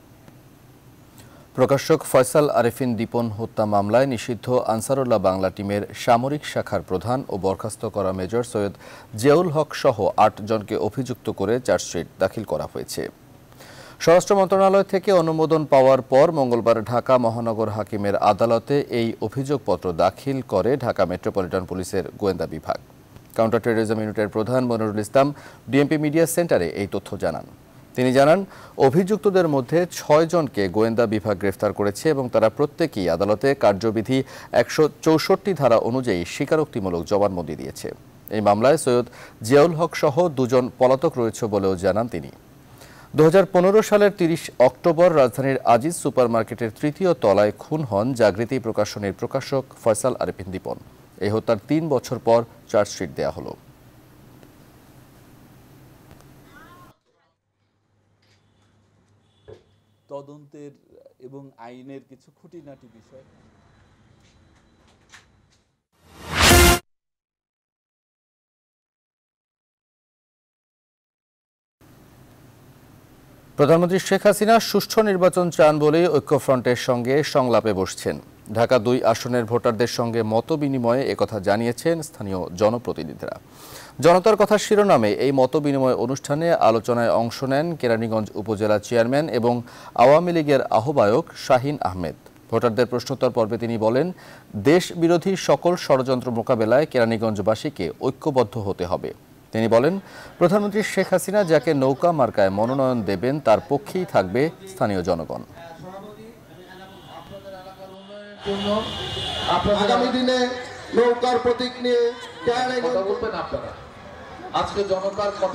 প্রকাশক ফয়সাল আরেফিন দীপন হত্যা মামলায় নিষিদ্ধ আনসারুল্লাহ বাংলা টিমের সামরিক শাখার প্রধান ও বরখাস্ত করা মেজর সৈয়দ জিয়াউল হক সহ আট জনকে অভিযুক্ত করে চার্জশিট দাখিল করা হয়েছে। স্বরাষ্ট্র মন্ত্রণালয় থেকে অনুমোদন পাওয়ার পর মঙ্গলবার ঢাকা মহানগর হাকিমের আদালতে এই অভিযোগপত্র দাখিল করে ঢাকা মেট্রোপলিটন পুলিশের গোয়েন্দা বিভাগ। কাউন্টার টেররিজম ইউনিটের প্রধান মনিরুল ইসলাম ডিএমপি মিডিয়া সেন্টারে এই তথ্য জানান। তিনি জানান, অভিযুক্তদের মধ্যে ছয় জনকে গোয়েন্দা বিভাগ গ্রেফতার করেছে এবং তারা প্রত্যেকেই আদালতে কার্যবিধি একশো চৌষট্টি ধারা অনুযায়ী স্বীকারোক্তিমূলক জবানবন্দি দিয়েছে। এই মামলায় সৈয়দ জিয়াউল হক সহ দুজন পলাতক রয়েছে বলেও জানান তিনি। দু হাজার পনেরো সালের তিরিশ অক্টোবর রাজধানীর আজিজ সুপারমার্কেটের তৃতীয় তলায় খুন হন জাগৃতি প্রকাশনীর প্রকাশক ফয়সাল আরেফিন দীপন। এই হত্যার তিন বছর পর চার্জশিট দেয়া হলো। তদন্তের এবং আইনের কিছু খুঁটিনাটি বিষয়। প্রধানমন্ত্রী শেখ হাসিনা সুষ্ঠু নির্বাচন চান বলে ঐক্যফ্রন্টের সঙ্গে সংলাপে বসছেন। ঢাকা দুই আসনের ভোটারদের সঙ্গে মত বিনিময়ে একথা জানিয়েছেন স্থানীয় জনপ্রতিনিধিরা। জনতার কথা শিরোনামে এই মত বিনিময় অনুষ্ঠানে আলোচনায় অংশ নেন কেরানীগঞ্জ উপজেলা চেয়ারম্যান এবং আওয়ামী লীগের আহ্বায়ক শাহিন আহমেদ। ভোটারদের প্রশ্নোত্তর পর্বে তিনি বলেন, দেশ বিরোধী সকল ষড়যন্ত্র মোকাবেলায় কেরানীগঞ্জবাসীকে ঐক্যবদ্ধ হতে হবে। তিনি বলেন, প্রধানমন্ত্রী শেখ হাসিনা যাকে নৌকা মার্কায় মনোনয়ন দেবেন তার পক্ষেই থাকবে স্থানীয় জনগণ। আগামী দিনে নৌকার প্রতীক নিয়ে কথা বলবেন আপনারা। আজকে জনতার কথা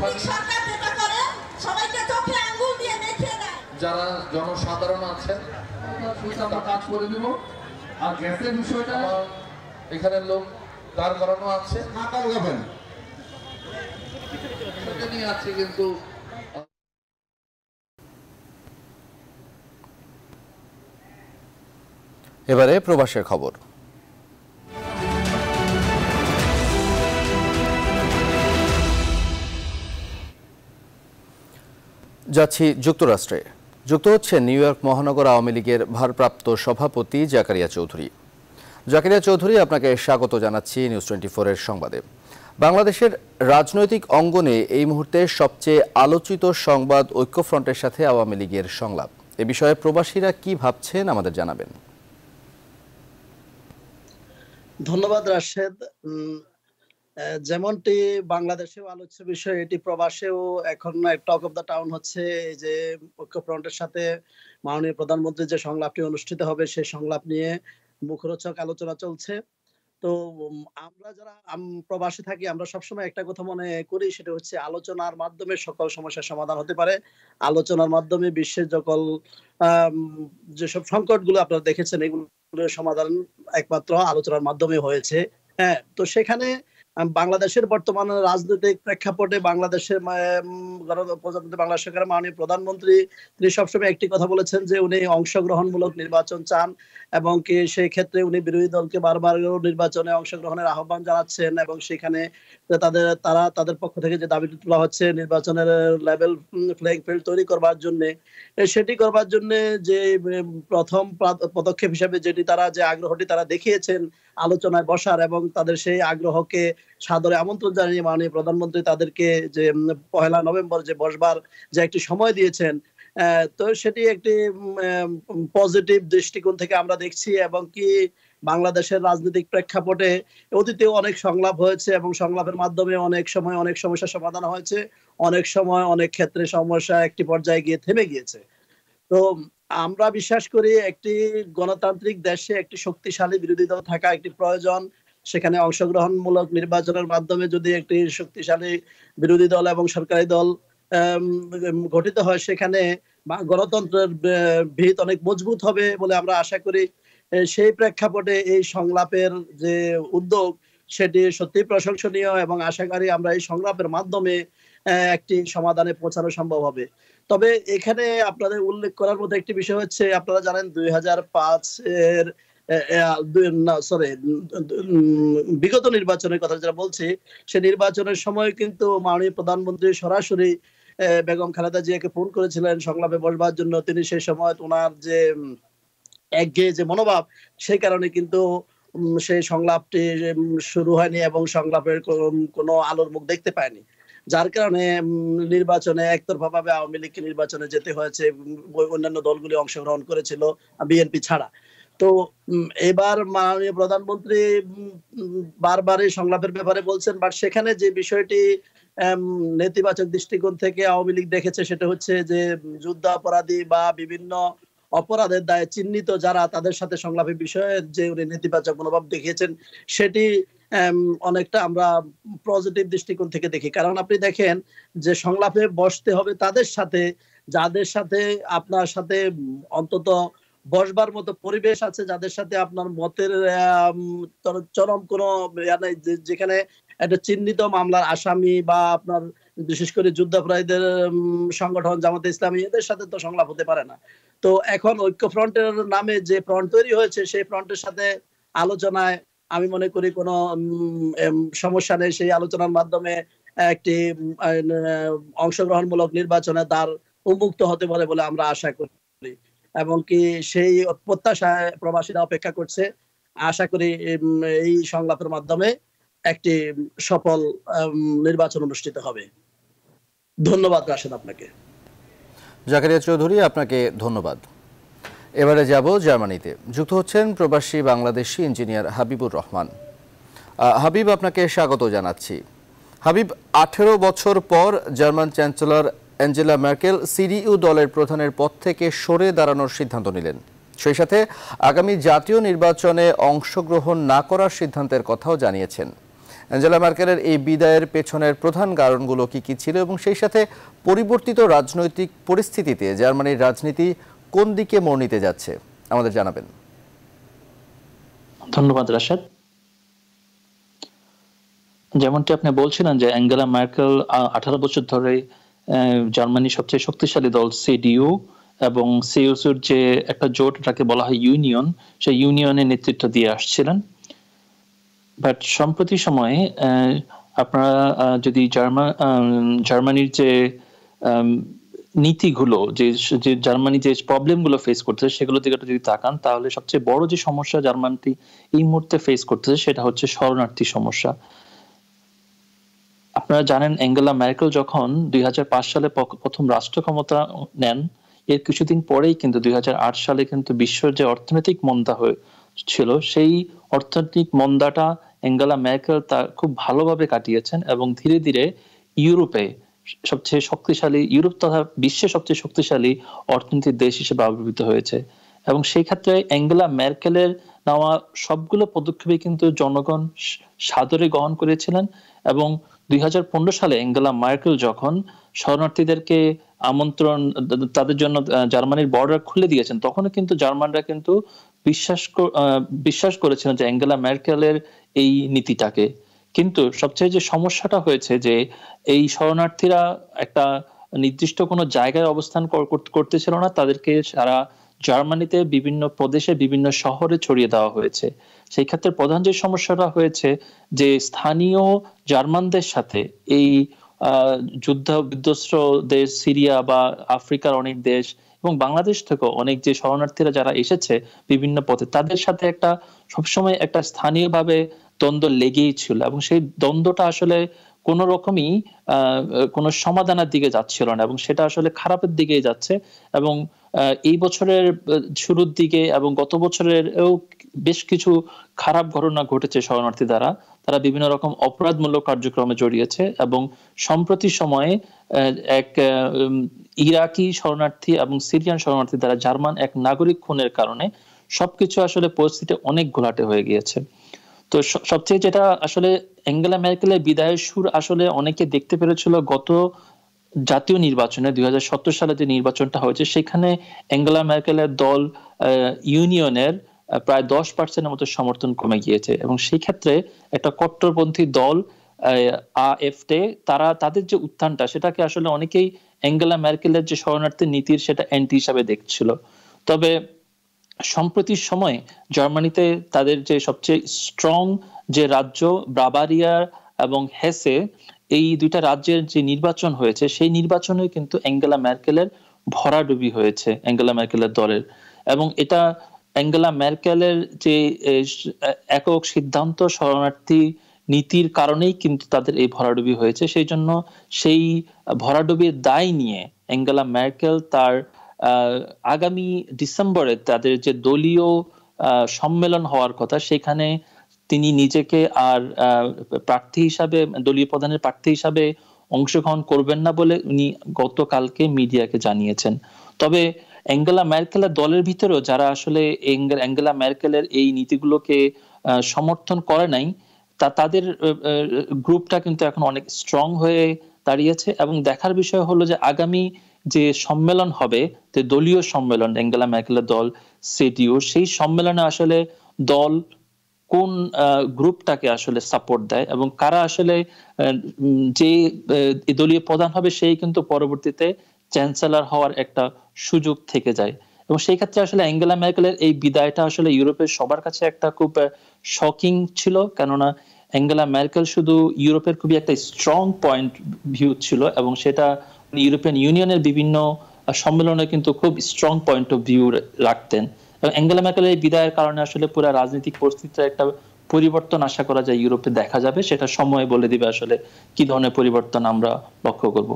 যারা জনসাধারণ আছেন আমরা কাজ করে দিব। আর গ্যাসের বিষয়টা এখানে লোক দাঁড় করানো আছে, টাকা লাগাবেন নিয়ে আছে কিন্তু। এবারে প্রবাসের খবর। যাচ্ছি যুক্তরাষ্ট্রে। যুক্ত হচ্ছেন নিউ ইয়র্ক মহানগর আওয়ামী লীগের ভারপ্রাপ্ত সভাপতি জাকারিয়া চৌধুরী। জাকারিয়া চৌধুরী, আপনাকে স্বাগত জানাচ্ছি নিউজ টোয়েন্টি ফোর এর সংবাদে। বাংলাদেশের রাজনৈতিক অঙ্গনে এই মুহূর্তে সবচেয়ে আলোচিত সংবাদ ঐক্যফ্রন্টের সাথে আওয়ামী লীগের সংলাপ। এ বিষয়ে প্রবাসীরা কি ভাবছেন আমাদের জানাবেন। ধন্যবাদ রাশেদ। যেমনটি বাংলাদেশেও আলোচ্য বিষয়, এটি প্রবাসেও এখন টক অফ দ্য টাউন হচ্ছে যে ঐক্যফ্রন্টের সাথে মাননীয় প্রধানমন্ত্রীর যে সংলাপটি অনুষ্ঠিত হবে সেই সংলাপ নিয়ে মুখরোচক আলোচনা চলছে। তো আমরা যারা প্রবাসী থাকি আমরা সবসময় একটা কথা মনে করি, সেটা হচ্ছে আলোচনার মাধ্যমে সকল সমস্যার সমাধান হতে পারে। আলোচনার মাধ্যমে বিশ্বের সকল যেসব সংকটগুলো আপনারা দেখেছেন এগুলোর সমাধান একমাত্র আলোচনার মাধ্যমে হয়েছে। হ্যাঁ, তো সেখানে বাংলাদেশের বর্তমান রাজনৈতিক প্রেক্ষাপটে বাংলাদেশের প্রজাতন্ত্রী বাংলাদেশ সরকারের মাননীয় প্রধানমন্ত্রী তিনি সবসময় একটি কথা বলেছেন যে উনি অংশগ্রহণমূলক নির্বাচন চান এবং কি সেই ক্ষেত্রে উনি বিরোধী দলকে বারবার নির্বাচনে অংশগ্রহণের আহ্বান জানাচ্ছেন এবং সেখানে তাদের তারা তাদের পক্ষ থেকে যে দাবি তোলা হচ্ছে নির্বাচনের লেভেল প্লেইং ফিল্ড তৈরি করবার জন্য, সেটি করবার জন্য যে প্রথম পদক্ষেপ হিসেবে যেটি তারা যে আগ্রহটি তারা দেখিয়েছেন আলোচনায় বসার এবং তাদের সেই আগ্রহকে সাদরে আমন্ত্রণ জানিয়ে মাননীয় প্রধানমন্ত্রী তাদেরকে যে পহেলা নভেম্বর যে বসবার যে একটি সময় দিয়েছেন, তো সেটি একটি পজিটিভ দৃষ্টিকোণ থেকে আমরা দেখছি এবং কি বাংলাদেশের রাজনৈতিক প্রেক্ষাপটে অতীতেও অনেক সংলাপ হয়েছে এবং সংলাপের মাধ্যমে অনেক সময় অনেক সমস্যার সমাধান হয়েছে, অনেক সময় অনেক ক্ষেত্রে সমস্যা একটি পর্যায়ে গিয়ে থেমে গিয়েছে। তো আমরা বিশ্বাস করি একটি গণতান্ত্রিক দেশে একটি শক্তিশালী বিরোধী দল থাকা একটি প্রয়োজন। সেখানে অংশগ্রহণমূলক নির্বাচনের মাধ্যমে যদি একটি শক্তিশালী বিরোধী দল এবং সরকারি দল গঠিত হয় সেখানে গণতন্ত্রের ভিত অনেক মজবুত হবে বলে আমরা আশা করি। সেই প্রেক্ষাপটে এই সংলাপের যে উদ্যোগ সেটি সত্যি প্রশংসনীয় এবং আশা করি আমরা এই সংলাপের মাধ্যমে একটি সমাধানে পৌঁছানো সম্ভব হবে। তবে এখানে আপনাদের উল্লেখ করার মতো একটি বিষয় হচ্ছে, আপনারা জানেন দুই হাজার পাঁচ এর সরি বিগত নির্বাচনের কথা যেটা বলছি, সে নির্বাচনের সময় কিন্তু মাননীয় প্রধানমন্ত্রী সরাসরি বেগম খালেদা জিয়াকে ফোন করেছিলেন সংলাপে বসবার জন্য। তিনি সেই সময় ওনার যে একঘেয়ে যে মনোভাব, সেই কারণে কিন্তু সেই সংলাপটি শুরু হয়নি এবং সংলাপের কোনো আলোর মুখ দেখতে পায়নি, যার কারণে নির্বাচনে একতরফা ভাবে আওয়ামী লীগকে নির্বাচনে যেতে হয়েছে। অন্যান্য দলগুলি অংশগ্রহণ করেছিল বিএনপি ছাড়া। তো এবার মাননীয় প্রধানমন্ত্রী বারবার এই সংলাপের ব্যাপারে বলছেন, বাট সেখানে যে বিষয়টি নেতিবাচক দৃষ্টিকোণ থেকে আওয়ামী লীগ দেখেছে সেটা হচ্ছে যে যুদ্ধাপরাধী বা বিভিন্ন অপরাধের দায়ে চিহ্নিত যারা, তাদের সাথে সংলাপের বিষয়ে যে উনি নেতিবাচক মনোভাব দেখিয়েছেন সেটি অনেকটা আমরা পজিটিভ দৃষ্টিকোণ থেকে দেখি। কারণ আপনি দেখেন যে সংলাপে বসতে হবে তাদের সাথে যাদের সাথে আপনার সাথে অন্তত বসবার মতো পরিবেশ আছে, যাদের সাথে আপনার মতের চরম কোনো যেখানে একটা চিহ্নিত মামলার আসামি বা আপনার বিশেষ করে যুদ্ধাপরাধীদের সংগঠন জামাতে ইসলামী, এদের সাথে তো সংলাপ হতে পারে না। তো এখন ঐক্য ফ্রন্টের নামে যে ফ্রন্ট তৈরি হয়েছে সেই ফ্রন্টের সাথে আলোচনায় আমি মনে করি কোনো সমস্যা নেই। সেই আলোচনার মাধ্যমে একটি অংশগ্রহণমূলক নির্বাচনে দ্বার উন্মুক্ত হতে পারে বলে আমরা আশা করি এবং কি সেই প্রত্যাশায় প্রবাসীরা অপেক্ষা করছে। আশা করি এই সংলাপের মাধ্যমে একটি সফল নির্বাচন অনুষ্ঠিত হবে। ধন্যবাদ রাশেদ আপনাকে। জাকারিয়া চৌধুরী, আপনাকে ধন্যবাদ। এবারে যাব জার্মানিতে। যুক্ত হচ্ছেন প্রবাসী বাংলাদেশি ইঞ্জিনিয়ার হাবিবুর রহমান। হাবিব, আপনাকে স্বাগত জানাচ্ছি। হাবিব, আঠেরো বছর পর German chancellor Angela Merkel CDU দলের প্রধানের পদ থেকে সরে দাঁড়ানোর সিদ্ধান্ত নিলেন। সেই সাথে আগামী জাতীয় নির্বাচনে অংশগ্রহণ না করার সিদ্ধান্তের কথাও জানিয়েছেন। অ্যাঞ্জেলা ম্যার্কেলের এই বিদায়ের পেছনের প্রধান কারণগুলো কি কি ছিল এবং সেই সাথে পরিবর্তিত রাজনৈতিক পরিস্থিতিতে জার্মানির রাজনীতি কোন দিকে মোড় নিতে যাচ্ছে আমাদের জানাবেন। ধন্যবাদ রাশেদ। যেমনটি আপনি বলছিলেন যে অ্যাঙ্গেলা ম্যার্কেল আঠারো বছর ধরে জার্মানির সবচেয়ে শক্তিশালী দল সিডিইউ এবং সিইউসির যে একটা জোট, এটাকে বলা হয় ইউনিয়ন, সেই ইউনিয়নের নেতৃত্ব দিয়ে আসছিলেন। বাট সম্প্রতি সময়ে আপনারা যদি জার্মান জার্মানির যে নীতিগুলো, যে জার্মানি যে প্রবলেমগুলো ফেস করতেছে সেগুলো দিকে যদি তাকান, তাহলে সবচেয়ে বড় যে সমস্যা জার্মানি এই মুহূর্তে ফেস করতেছে সেটা হচ্ছে শরণার্থী সমস্যা। আপনারা জানেন অ্যাঙ্গেলা ম্যার্কেল যখন দুই হাজার পাঁচ সালে প্রথম রাষ্ট্র ক্ষমতা নেন, এর কিছুদিন পরেই কিন্তু দুই হাজার আট সালে কিন্তু বিশ্বের যে অর্থনৈতিক মন্দা হয়েছিল, সেই অর্থনৈতিক মন্দাটা অ্যাঙ্গেলা ম্যার্কেল তা খুব ভালোভাবে কাটিয়েছেন এবং ধীরে ধীরে ইউরোপে সবচেয়ে শক্তিশালী, ইউরোপ তথা বিশ্বের সবচেয়ে শক্তিশালী অর্থনৈতিক দেশ হিসেবে আবির্ভূত হয়েছে। এবং সেই ক্ষেত্রে অ্যাঙ্গেলা ম্যার্কেলের নেওয়া সবগুলো পদক্ষেপে কিন্তু জনগণ সাদরে গ্রহণ করেছিলেন। এবং দুই হাজার পনেরো সালে অ্যাঙ্গেলা ম্যার্কেল যখন শরণার্থীদেরকে আমন্ত্রণ, তাদের জন্য জার্মানির বর্ডার খুলে দিয়েছেন, তখনও কিন্তু জার্মানরা কিন্তু বিশ্বাস বিশ্বাস করেছিলেন যে অ্যাঙ্গেলা ম্যার্কেলের এই নীতিটাকে। কিন্তু সবচেয়ে যে সমস্যাটা হয়েছে যে এই শরণার্থীরা একটা নির্দিষ্ট কোনো জায়গায় অবস্থান করতেছিল না, তাদেরকে সারা জার্মানিতে বিভিন্ন প্রদেশে বিভিন্ন শহরে ছড়িয়ে দেওয়া হয়েছে। সেই ক্ষেত্রে প্রধান যে সমস্যাটা হয়েছে যে স্থানীয় জার্মানদের সাথে এই আহ যুদ্ধ বিধ্বস্ত দেশ সিরিয়া বা আফ্রিকার অনেক দেশ এবং বাংলাদেশ থেকেও অনেক যে শরণার্থীরা যারা এসেছে বিভিন্ন পথে, তাদের সাথে একটা সবসময় একটা স্থানীয়ভাবে দ্বন্দ্ব লেগেই ছিল এবং সেই দ্বন্দ্বটা আসলে কোন রকমই আহ কোনো সমাধানের দিকে যাচ্ছিল না এবং সেটা আসলে খারাপের দিকেই যাচ্ছে। এবং এই বছরের শুরুর দিকে এবং গত বছরেরও বেশ কিছু খারাপ ঘটনা ঘটেছে শরণার্থী দ্বারা। তারা বিভিন্ন রকম অপরাধমূলক কার্যক্রমে জড়িয়েছে এবং সম্প্রতি সময়ে এক ইরাকি শরণার্থী এবং সিরিয়ান শরণার্থী দ্বারা জার্মান এক নাগরিক খুনের কারণে সবকিছু আসলে পরিস্থিতি অনেক ঘোলাটে হয়ে গিয়েছে। তো সবচেয়ে যেটা আসলে অ্যাঙ্গেলা ম্যার্কেলের বিদায়ের সুর আসলে অনেকে দেখতে পেরেছিল গত জাতীয় নির্বাচনে দুই হাজার সতেরো সালে যে নির্বাচনটা হয়েছে সেখানে অ্যাঙ্গেলা ম্যার্কেলের দল ইউনিয়নের প্রায় দশ পার্সেন্টের মতো সমর্থন কমে গিয়েছে এবং সেই ক্ষেত্রে একটা কট্টরপন্থী দল আএফডি তারা তাদের যে উত্থানটা সেটাকে আসলে অনেকেই অ্যাঙ্গেলা ম্যার্কেলের যে শরণার্থী নীতির সেটা অ্যান্টি হিসাবে দেখছিল। তবে সম্প্রতি সময়ে জার্মানিতে তাদের যে সবচেয়ে স্ট্রং যে রাজ্য বাভারিয়া এবং হেসে, এই দুইটা রাজ্যের যে নির্বাচন হয়েছে সেই নির্বাচনে কিন্তু অ্যাঙ্গেলা ম্যার্কেলের ভরাডুবি হয়েছে অ্যাঙ্গেলা ম্যার্কেলের দলের, এবং এটা অ্যাঙ্গেলা ম্যার্কেলের যে একক সিদ্ধান্ত শরণার্থী নীতির কারণেই কিন্তু তাদের এই ভরাডুবি হয়েছে। সেই জন্য সেই ভরাডুবির দায় নিয়ে অ্যাঙ্গেলা ম্যার্কেল তার আগামী ডিসেম্বরে তাদের যে দলীয় সম্মেলন হওয়ার কথা সেখানে তিনি নিজেকে আর প্রার্থী হিসাবে দলীয় প্রধানের প্রার্থী হিসাবে অংশগ্রহণ করবেন না বলে উনি গতকালকে মিডিয়াকে জানিয়েছেন। তবে অ্যাঙ্গেলা ম্যার্কেলের দলের ভিতরেও যারা আসলে অ্যাঙ্গেলা ম্যার্কেলের এই নীতিগুলোকে সমর্থন করে নাই তা তাদের গ্রুপটা কিন্তু এখন অনেক স্ট্রং হয়ে দাঁড়িয়েছে, এবং দেখার বিষয় হলো যে আগামী যে সম্মেলন হবে, যে দলীয় সম্মেলন অ্যাঙ্গেলা ম্যার্কেলের দল সিডিইউ, সেই সম্মেলনে আসলে দল কোন গ্রুপটাকে আসলে সাপোর্ট দেয় এবং কারা আসলে যে দলীয় প্রধান হবে সেই কিন্তু পরবর্তীতে চ্যান্সেলর হওয়ার একটা সুযোগ থেকে যায়। এবং সেই ক্ষেত্রে আসলে অ্যাঙ্গেলা ম্যার্কেলের এই বিদায়টা আসলে ইউরোপের সবার কাছে একটা খুব শকিং ছিল, কেননা অ্যাঙ্গেলা ম্যার্কেল শুধু ইউরোপের খুবই একটা স্ট্রং পয়েন্ট ভিউ ছিল এবং সেটা ইউরোপিয়ান ইউনিয়নের বিভিন্ন সম্মেলনে কিন্তু খুব স্ট্রং পয়েন্ট অফ ভিউ রাখতেন। এবং অ্যাঙ্গেলা ম্যার্কেলের এই বিদায়ের কারণে আসলে পুরো রাজনৈতিক পরিস্থিতির একটা পরিবর্তন আশা করা যায় ইউরোপে দেখা যাবে, সেটা সময় বলে দিবে আসলে কি ধরনের পরিবর্তন আমরা লক্ষ্য করব।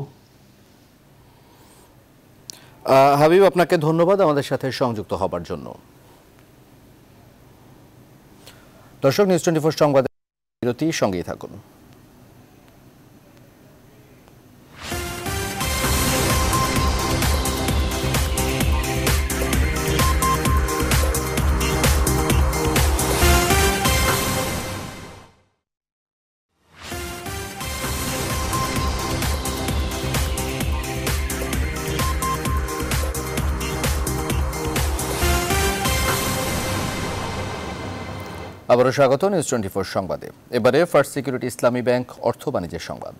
হাবিব, আপনাকে ধন্যবাদ আমাদের সাথে সংযুক্ত হবার জন্য। দর্শক, নিউজ টোয়েন্টি ফোর সংবাদের বিরতি, সঙ্গেই থাকুন। আবারও স্বাগত নিউজ টোয়েন্টি ফোর সংবাদে। এবারে ফার্স্ট সিকিউরিটি ইসলামী ব্যাংক অর্থ বাণিজ্যের সংবাদ।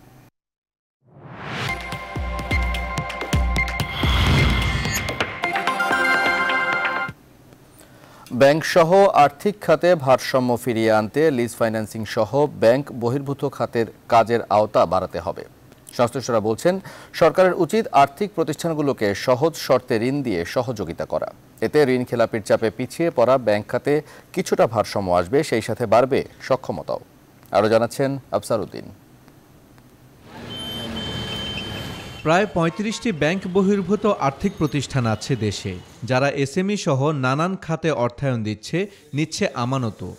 ব্যাংক সহ আর্থিক খাতে ভারসাম্য ফিরিয়ে আনতে লিজ ফাইন্যান্সিং সহ ব্যাংক বহির্ভূত খাতের কাজের আওতা বাড়াতে হবে। সংশ্লিষ্টরা বলছেন, সরকারের উচিত আর্থিক প্রতিষ্ঠানগুলোকে সহজ শর্তে ঋণ দিয়ে সহযোগিতা করা। এতে ঋণ খেলাপির চাপে পিছিয়ে পড়া ব্যাংক খাতে কিছুটা ভারসাম্য আসবে, সেই সাথে বাড়বে সক্ষমতাও। আরও জানাচ্ছেন আফসার উদ্দিন। প্রায় পঁয়ত্রিশটি ব্যাংক বহির্ভূত আর্থিক প্রতিষ্ঠান আছে দেশে, যারা এসএমই সহ নানান খাতে অর্থায়ন দিচ্ছে, নিচ্ছে আমানতও।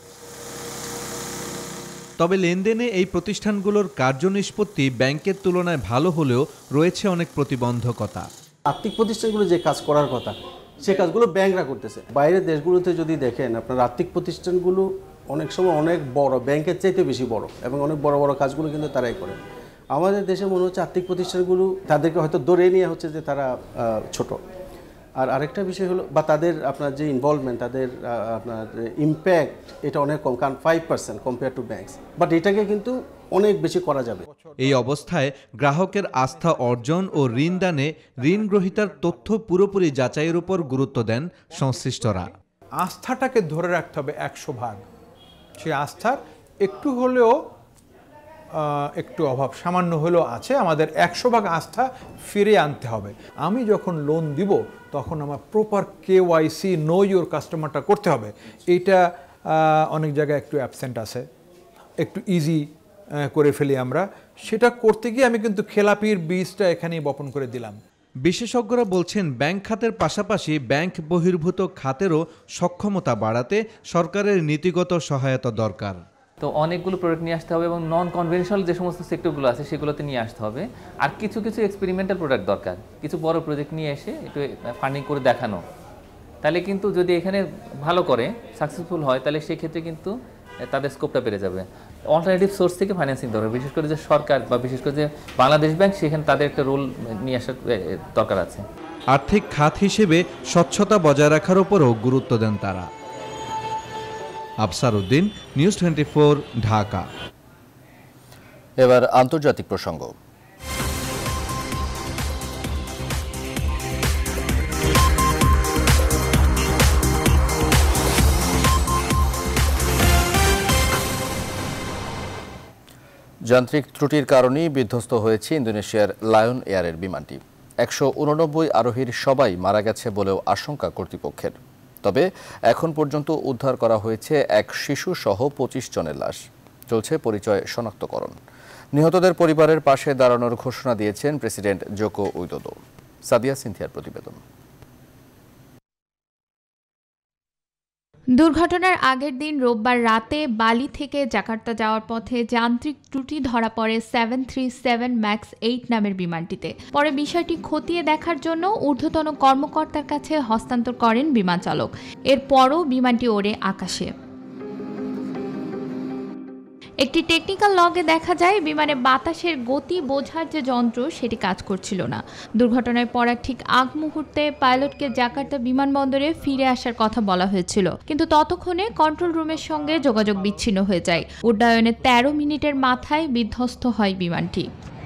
তবে লেনদেনে এই প্রতিষ্ঠানগুলোর কার্যনিষ্পত্তি ব্যাংকের তুলনায় ভালো হলেও রয়েছে অনেক প্রতিবন্ধকতা। আর্থিক প্রতিষ্ঠানগুলো যে কাজ করার কথা সে কাজগুলো ব্যাংকরা করতেছে। বাইরের দেশগুলোতে যদি দেখেন, আপনার আর্থিক প্রতিষ্ঠানগুলো অনেক সময় অনেক বড়, ব্যাংকের চাইতে বেশি বড়, এবং অনেক বড় বড় কাজগুলো কিন্তু তারাই করে। আমাদের দেশে মনে হচ্ছে আর্থিক প্রতিষ্ঠানগুলো তাদেরকে হয়তো ধরে নিয়ে হচ্ছে যে তারা ছোট। আর আরেকটা বিষয় হলো, বা তাদের আপনার যে ইনভলভমেন্ট, তাদের আপনার ইম্প্যাক্ট এটা অনেক কম, কারণ five percent compare to banks, but এটাকে কিন্তু অনেক বেশি করা যাবে। এই অবস্থায় গ্রাহকের আস্থা অর্জন ও ঋণ দানে ঋণ গ্রহীতার তথ্য পুরোপুরি যাচাইয়ের উপর গুরুত্ব দেন সংশ্লিষ্টরা। আস্থাটাকে ধরে রাখতে হবে একশো ভাগ, সেই আস্থার একটু হলেও একটু অভাব সামান্য হলেও আছে, আমাদের একশো ভাগ আস্থা ফিরে আনতে হবে। আমি যখন লোন দিব তখন আমার প্রপার কেওয়াইসি নো ইউর কাস্টমারটা করতে হবে। এইটা অনেক জায়গায় একটু অ্যাবসেন্ট আছে, একটু ইজি করে ফেলি আমরা। সেটা করতে গিয়ে আমি কিন্তু খেলাপির বীজটা এখানেই বপন করে দিলাম। বিশেষজ্ঞরা বলছেন, ব্যাংক খাতের পাশাপাশি ব্যাংক বহির্ভূত খাতেরও সক্ষমতা বাড়াতে সরকারের নীতিগত সহায়তা দরকার। তো অনেকগুলো প্রোডাক্ট নিয়ে আসতে হবে এবং নন কনভেনশনাল যে সমস্ত সেক্টরগুলো আছে সেগুলোতে নিয়ে আসতে হবে। আর কিছু কিছু এক্সপেরিমেন্টাল প্রোডাক্ট দরকার, কিছু বড় প্রজেক্ট নিয়ে এসে একটু ফান্ডিং করে দেখানো। তাহলে কিন্তু যদি এখানে ভালো করে সাকসেসফুল হয়, তাহলে সেক্ষেত্রে কিন্তু তাদের স্কোপটা বেড়ে যাবে। অল্টারনেটিভ সোর্স থেকে ফাইন্যান্সিং দরকার, বিশেষ করে যে সরকার বা বিশেষ করে যে বাংলাদেশ ব্যাংক, সেখানে তাদের একটা রোল নিয়ে আসার দরকার আছে। আর্থিক খাত হিসেবে স্বচ্ছতা বজায় রাখার উপরও গুরুত্ব দেন তারা। Afsar Uddin, news twenty four, Dhaka. এবার আন্তর্জাতিক প্রসঙ্গ। যান্ত্রিক ত্রুটির কারণেই বিধ্বস্ত হয়েছে ইন্দোনেশিয়ার লায়ন এয়ারের বিমানটি। একশো উননব্বই আরোহীর সবাই মারা গেছে বলেও আশঙ্কা কর্তৃপক্ষের। তবে এখন পর্যন্ত উদ্ধার করা হয়েছে এক শিশু সহ পঁচিশ জনের লাশ। চলছে পরিচয় শনাক্তকরণ। নিহতদের পরিবারের পাশে দাঁড়ানোর ঘোষণা দিয়েছেন প্রেসিডেন্ট জোকো উইদোদো। সাদিয়া সিনথিয়ার প্রতিবেদন। দুর্ঘটনার আগের দিন রোববার রাতে বালি থেকে জাকার্তা যাওয়ার পথে যান্ত্রিক ত্রুটি ধরা পড়ে seven three seven max eight নামের বিমানটিতে। পরে বিষয়টি খতিয়ে দেখার জন্য ঊর্ধ্বতন কর্মকর্তার কাছে হস্তান্তর করেন বিমান চালক। এরপরও বিমানটি ওড়ে আকাশে। একটি টেকনিক্যাল লগে দেখা যায় বিমানে বাতাসের গতি বোঝার যে যন্ত্র সেটি কাজ করছিল না। দুর্ঘটনায় পড়ার ঠিক আগ মুহূর্তে পাইলটকে জাকার্তা বিমানবন্দরে ফিরে আসার কথা বলা হয়েছিল, কিন্তু ততক্ষণে কন্ট্রোল রুমের সঙ্গে যোগাযোগ বিচ্ছিন্ন হয়ে যায়। উড্ডয়নের তেরো মিনিটের মাথায় বিধ্বস্ত হয় বিমানটি।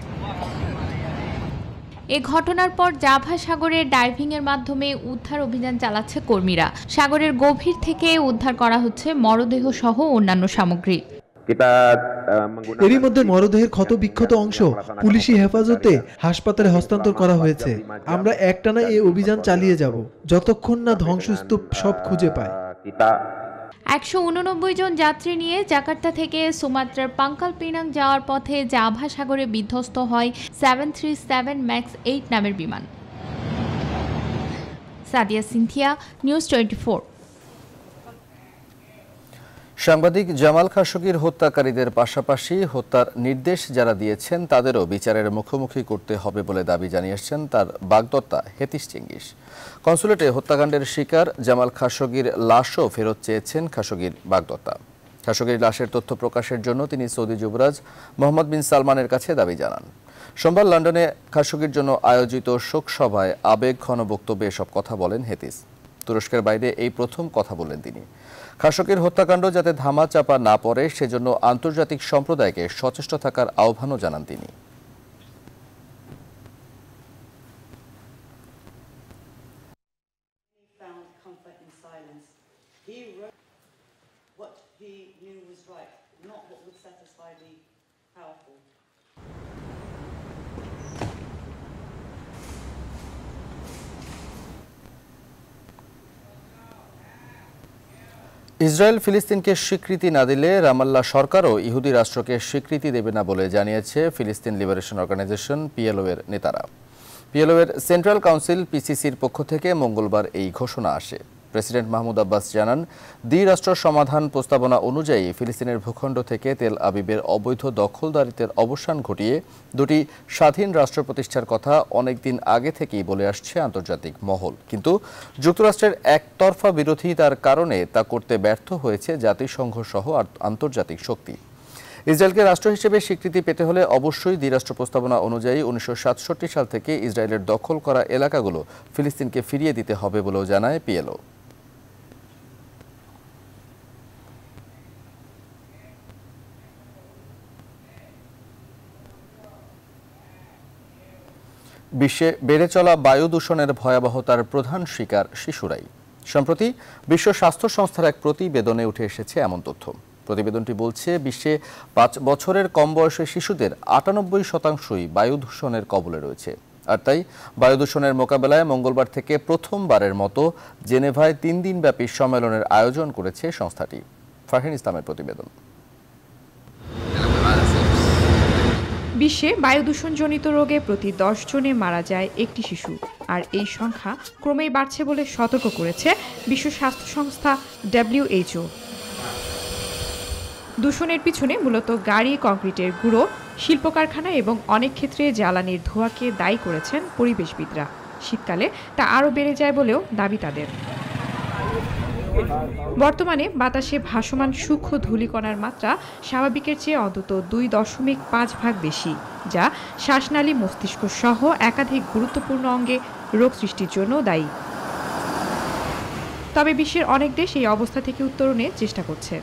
এ ঘটনার পর জাভা সাগরে ডাইভিংয়ের মাধ্যমে উদ্ধার অভিযান চালাচ্ছে কর্মীরা। সাগরের গভীর থেকে উদ্ধার করা হচ্ছে মরদেহ সহ অন্যান্য সামগ্রী। এরই মধ্যে মরদেহের ক্ষত বিক্ষত অংশ পুলিশি হেফাজতে হাসপাতালে হস্তান্তর করা হয়েছে। আমরা একটানা এই অভিযান চালিয়ে যাব যতক্ষণ না ধ্বংসস্তূপ সব খুঁজে পায়। একশো উননব্বই জন যাত্রী নিয়ে জাকার্তা থেকে সুমাত্রার পাঙ্কাল পিনাং যাওয়ার পথে জাভা সাগরে বিধ্বস্ত হয় seven three seven max eight নামের বিমান। Sadia Sinthia, news twenty four. সাংবাদিক জামাল খাশোগির হত্যাকারীদের পাশাপাশি হত্যার নির্দেশ যারা দিয়েছেন তাদেরও বিচারের মুখোমুখি করতে হবে বলে দাবি জানিয়েছেন তার বাগদত্তা হেতিস চেঙ্গিস। কনসুলেটে হত্যাকাণ্ডের শিকার জামাল খাশোগির লাশও ফেরত চেয়েছেন খাশোগির বাগদত্তা। খাশোগির লাশের তথ্য প্রকাশের জন্য তিনি সৌদি যুবরাজ মোহাম্মদ বিন সালমানের কাছে দাবি জানান। সোমবার লন্ডনে খাশোগির জন্য আয়োজিত শোকসভায় আবেগ ঘন বক্তব্যে এসব কথা বলেন হেতিস। তুরস্কের বাইরে এই প্রথম কথা বললেন তিনি। খাশোগির হত্যাকাণ্ড যাতে ধামা চাপা না পড়ে সেজন্য আন্তর্জাতিক সম্প্রদায়কে সচেষ্ট থাকার আহ্বানও জানান তিনি। ইসরায়েল ফিলিস্তিনকে স্বীকৃতি না দিলে রামাল্লা সরকারও ইহুদি রাষ্ট্রকে স্বীকৃতি দেবে না বলে জানিয়েছে ফিলিস্তিন লিবারেশন অর্গানাইজেশন পিএলও এর নেতারা। পিএলও এর সেন্ট্রাল কাউন্সিল পিসিসির পক্ষ থেকে মঙ্গলবার এই ঘোষণা আসে। প্রেসিডেন্ট মাহমুদ আব্বাস জানান, দ্বিরাষ্ট্র সমাধান প্রস্তাবনা অনুযায়ী ফিলিস্তিনের ভূখণ্ড থেকে তেল আবিবের অবৈধ দখলদারিত্বের অবসান ঘটিয়ে দুটি স্বাধীন রাষ্ট্র প্রতিষ্ঠার কথা অনেকদিন আগে থেকেই বলে আসছে আন্তর্জাতিক মহল। কিন্তু যুক্তরাষ্ট্রের একতরফা বিরোধিতার কারণে তা করতে ব্যর্থ হয়েছে জাতিসংঘ সহ আন্তর্জাতিক শক্তি। ইসরায়েলকে রাষ্ট্র হিসেবে স্বীকৃতি পেতে হলে অবশ্যই দ্বিরাষ্ট্র প্রস্তাবনা অনুযায়ী উনিশশো সাতষট্টি সাল থেকে ইসরায়েলের দখল করা এলাকাগুলো ফিলিস্তিনকে ফিরিয়ে দিতে হবে বলেও জানায় পিএলও। বিশ্বে বেড়ে চলা বায়ু দূষণের ভয়াবহতার প্রধান শিকার শিশুরাই। সম্প্রতি বিশ্ব স্বাস্থ্য সংস্থার এক প্রতিবেদনে উঠে এসেছে এমন তথ্য। প্রতিবেদনটি বলছে, বিশ্বে পাঁচ বছরের কম বয়সী শিশুদের আটানব্বই শতাংশই বায়ু দূষণের কবলে রয়েছে। আর তাই বায়ু দূষণের মোকাবেলায় মঙ্গলবার থেকে প্রথমবারের মতো জেনেভায় তিন দিনব্যাপী সম্মেলনের আয়োজন করেছে সংস্থাটি। ফারহিন ইসলামের প্রতিবেদন। বিশ্বে বায়ু দূষণজনিত রোগে প্রতি দশ জনে মারা যায় একটি শিশু, আর এই সংখ্যা ক্রমেই বাড়ছে বলে সতর্ক করেছে বিশ্ব স্বাস্থ্য সংস্থা ডব্লিউএইচও। দূষণের পিছনে মূলত গাড়ি, কংক্রিটের গুঁড়ো, শিল্প কারখানা এবং অনেক ক্ষেত্রে জ্বালানির ধোঁয়াকে দায়ী করেছেন পরিবেশবিদরা। শীতকালে তা আরও বেড়ে যায় বলেও দাবি তাদের। বর্তমানে বাতাসে ভাসমান সূক্ষ্ম ধূলিকণার মাত্রা স্বাভাবিকের চেয়ে অন্তত দুই দশমিক পাঁচ ভাগ বেশি, যা শ্বাসনালী, মস্তিষ্ক সহ একাধিক গুরুত্বপূর্ণ অঙ্গে রোগ সৃষ্টির জন্য দায়ী। তবে বিশ্বের অনেক দেশ এই অবস্থা থেকে উত্তরণের চেষ্টা করছে।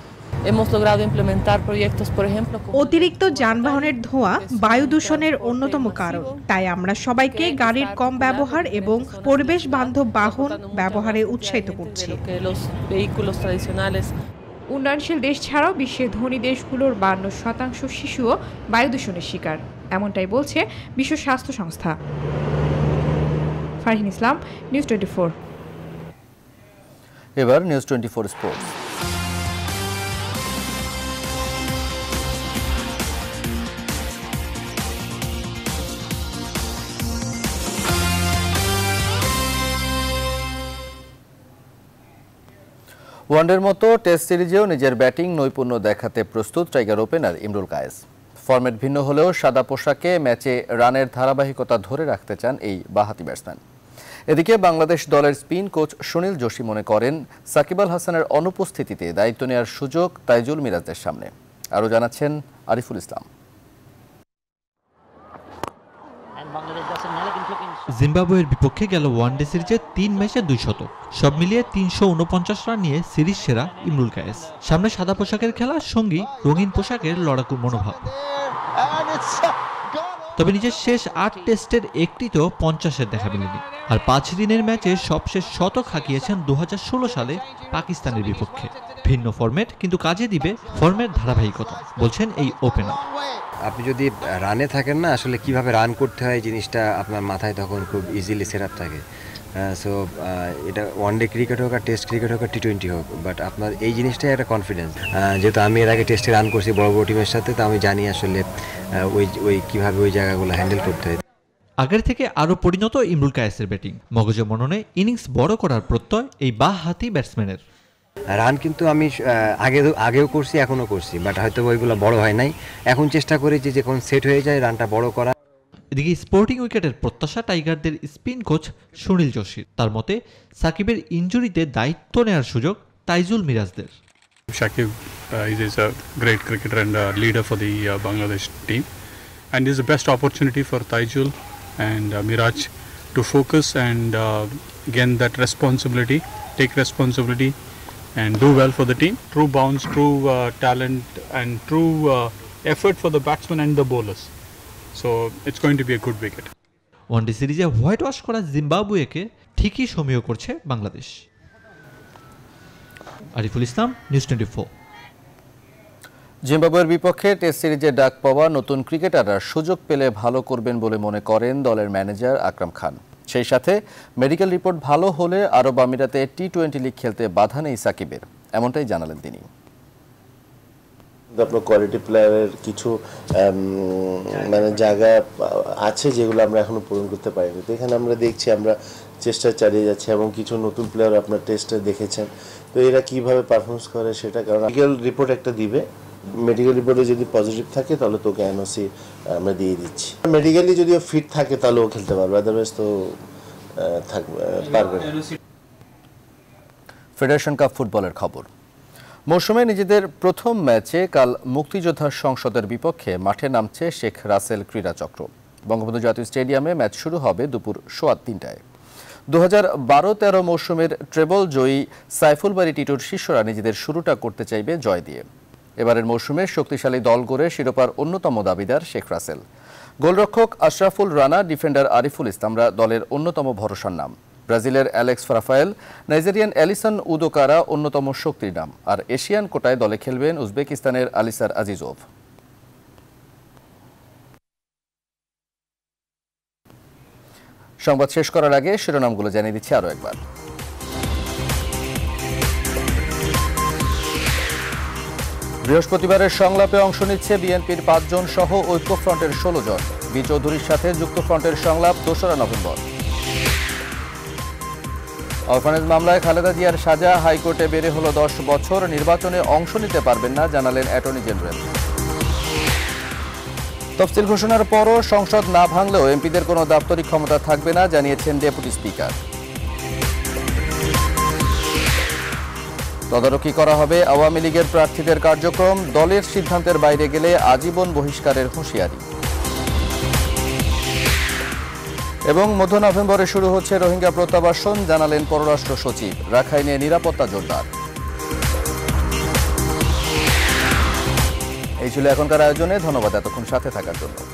অতিরিক্ত যানবাহনের ধোঁয়া বায়ু দূষণের অন্যতম কারণ, তাই আমরা সবাইকে গাড়ির কম ব্যবহার এবং পরিবেশ বান্ধব বাহন ব্যবহারে উৎসাহিত করছি। উন্নয়নশীল দেশ ছাড়াও বিশ্বের ধনী দেশগুলোর বান্ন শতাংশ শিশুও বায়ু দূষণের শিকার, এমনটাই বলছে বিশ্ব স্বাস্থ্য সংস্থা। Farhin Islam, news twenty four. এবার নিউজ টোয়েন্টি ফোর স্পোর্টস। ওয়ানডের মতো টেস্ট সিরিজেও নিজের ব্যাটিং নৈপুণ্য দেখাতে প্রস্তুত tiger opener Imrul Kayes. Format ভিন্ন হলেও সাদা পোশাকে ম্যাচে রানের ধারাবাহিকতা ধরে রাখতে চান এই বাঁহাতি ব্যাটসম্যান। এদিকে বাংলাদেশ দলের স্পিন কোচ সুনীল যোশী মনে করেন সাকিব আল হাসানের অনুপস্থিতিতে দায়িত্ব নেওয়ার সুযোগ তাইজুল মিরাজদের সামনে। আরও জানাচ্ছেন আরিফুল ইসলাম। জিম্বাবুয়ের বিপক্ষে গেল ওয়ানডে সিরিজে তিন ম্যাচে দুই শতক, সব মিলিয়ে তিনশো উনপঞ্চাশ রান নিয়ে সিরিজ সেরা ইমরুল কায়েস। সামনে সাদা পোশাকের খেলা, সঙ্গী রঙিন পোশাকের লড়াকু মনোভাব। তবে নিজের শেষ আট টেস্টের একটিতেও পঞ্চাশের দেখা মেলেনি। আর পাঁচ দিনের ম্যাচে সবশেষ শতক হাঁকিয়েছেন দু হাজার ষোলো সালে পাকিস্তানের বিপক্ষে। ভিন্ন ফরম্যাট, কিন্তু কাজে দিবে ফর্মের ধারাবাহিকতা, বলছেন এই ওপেনার। আপনি যদি রানে থাকেন না, আসলে কিভাবে রান করতে হয় জিনিসটা আপনার মাথায় তখন খুব ইজিলি সেট আপ থাকে। সো এটা ওয়ানডে ক্রিকেট হোক আর টেস্ট ক্রিকেট হোক আর টি টোয়েন্টি হোক, বাট আপনার এই জিনিসটাই একটা কনফিডেন্স। যেহেতু আমি এর আগে টেস্টে রান করছি বড় বড় টিমের সাথে, তো আমি জানি আসলে ওই ওই কীভাবে ওই জায়গাগুলো হ্যান্ডেল করতে হয়। আগের থেকে আরও পরিণত ইমরুল কায়েসের ব্যাটিং, মগজে মননে ইনিংস বড় করার প্রত্যয় এই বাঁ হাতি ব্যাটসম্যানের। রান কিন্তু আমি আগে আগেও করছি, এখনও করছি, বাট হয়তো ওইগুলো বড় হয় নাই। এখন চেষ্টা করেছি যে যখন সেট হয়ে যায় রানটা বড় করা। এদিকে স্পোর্টিং উইকেটের প্রত্যাশা টাইগারদের স্পিন কোচ সুনীল যোশীর। তার মতে সাকিবের ইনজুরিতে দায়িত্ব নেওয়ার সুযোগ তাইজুল মিরাজদের। Shakib uh, is a great cricketer and a leader for the uh, Bangladesh team, and is the best opportunity for Taijul and uh, Miraj to focus and uh, gain that responsibility, take responsibility and do well for the team. True bounce, true uh, talent and true uh, effort for the batsmen and the bowlers. So it's going to be a good wicket. One day সিরিজে whitewash করা জিম্বাবুয়েকে ঠিকই সমীহ করছে Bangladesh. Ariful Islam, news twenty four. জিম্বাবুয়ের বিপক্ষে test সিরিজে ডাক পাওয়া নতুন ক্রিকেটাররা সুযোগ পেলে ভালো করবেন বলে মনে করেন দলের ম্যানেজার আকরাম খান। সেই সাথে মেডিকেল রিপোর্ট ভালো হলে আরব আমিরাতে টি টোয়েন্টি লিগ খেলতে বাধা নেই সাকিবের, এমনটাই জানালেন তিনি। আপনার কোয়ালিটি প্লেয়ারের কিছু মানে জায়গা আছে যেগুলো আমরা এখনো পূরণ করতে পারিনি, তো এখানে আমরা দেখছি, আমরা চেষ্টা চালিয়ে যাচ্ছি এবং কিছু নতুন প্লেয়ার আপনার টেস্টে দেখেছেন, তো এরা কিভাবে পারফরমেন্স করে সেটা, কারণ মেডিকেল রিপোর্ট একটা দিবে, মেডিকেল রিপোর্টে যদি পজিটিভ থাকে তাহলে তোকে এনওসি আমরা দিয়ে দিচ্ছি। মেডিকেলি যদি ফিট থাকে তাহলে ও খেলতে পারবে, আদারওয়াইজ তো থাকবে পারবে না। ফেডারেশন কাপ ফুটবলের খবর। মৌসুমে নিজেদের প্রথম ম্যাচে কাল মুক্তিযোদ্ধা সংসদের বিপক্ষে মাঠে নামছে শেখ রাসেল ক্রীড়া চক্র। বঙ্গবন্ধু জাতীয় স্টেডিয়ামে ম্যাচ শুরু হবে দুপুর সোয়া তিনটায়। দু হাজার বারো তেরো মৌসুমের ট্রেবল জয়ী সাইফুলবাড়ি টিটোর শিষ্যরা নিজেদের শুরুটা করতে চাইবে জয় দিয়ে। এবারের মৌসুমে শক্তিশালী দল গড়ে শিরোপার অন্যতম দাবিদার শেখ রাসেল। গোলরক্ষক আশরাফুল রানা, ডিফেন্ডার আরিফুল ইসলামরা দলের অন্যতম ভরসার নাম। ব্রাজিলের অ্যালেক্স ফারাফায়েল, নাইজেরিয়ান অ্যালিসন উদোকারা অন্যতম শক্তির নাম। আর এশিয়ান কোটায় দলে খেলবেন উজবেকিস্তানের আলিসার আজিজোভ। সংবাদ শেষ করার আগে শিরোনামগুলো জানিয়ে দিচ্ছি আরও একবার। বৃহস্পতিবারের সংলাপে অংশ নিচ্ছে বিএনপির পাঁচজন সহ ঐক্যফ্রন্টের ষোলো জন। বি চৌধুরীর সাথে যুক্তফ্রন্টের সংলাপ দোসরা নভেম্বর। অরফানেজ মামলায় খালেদা জিয়ার সাজা হাইকোর্টে বেড়ে হলো দশ বছর। নির্বাচনে অংশ নিতে পারবেন না জানালেন অ্যাটর্নি জেনারেল। তফসিল ঘোষণার পরও সংসদ না ভাঙলেও এমপিদের কোনো দাপ্তরিক ক্ষমতা থাকবে না জানিয়েছেন ডেপুটি স্পিকার। তদারকি করা হবে আওয়ামী লীগের প্রার্থীদের কার্যক্রম, দলের সিদ্ধান্তের বাইরে গেলে আজীবন বহিষ্কারের হুঁশিয়ারি। এবং মধ্য নভেম্বরে শুরু হচ্ছে রোহিঙ্গা প্রত্যাবাসন, জানালেন পররাষ্ট্র সচিব। রাখাইনে নিরাপত্তা জোরদার। এই ছিল এখনকার আয়োজনে, ধন্যবাদ এতক্ষণ সাথে থাকার জন্য।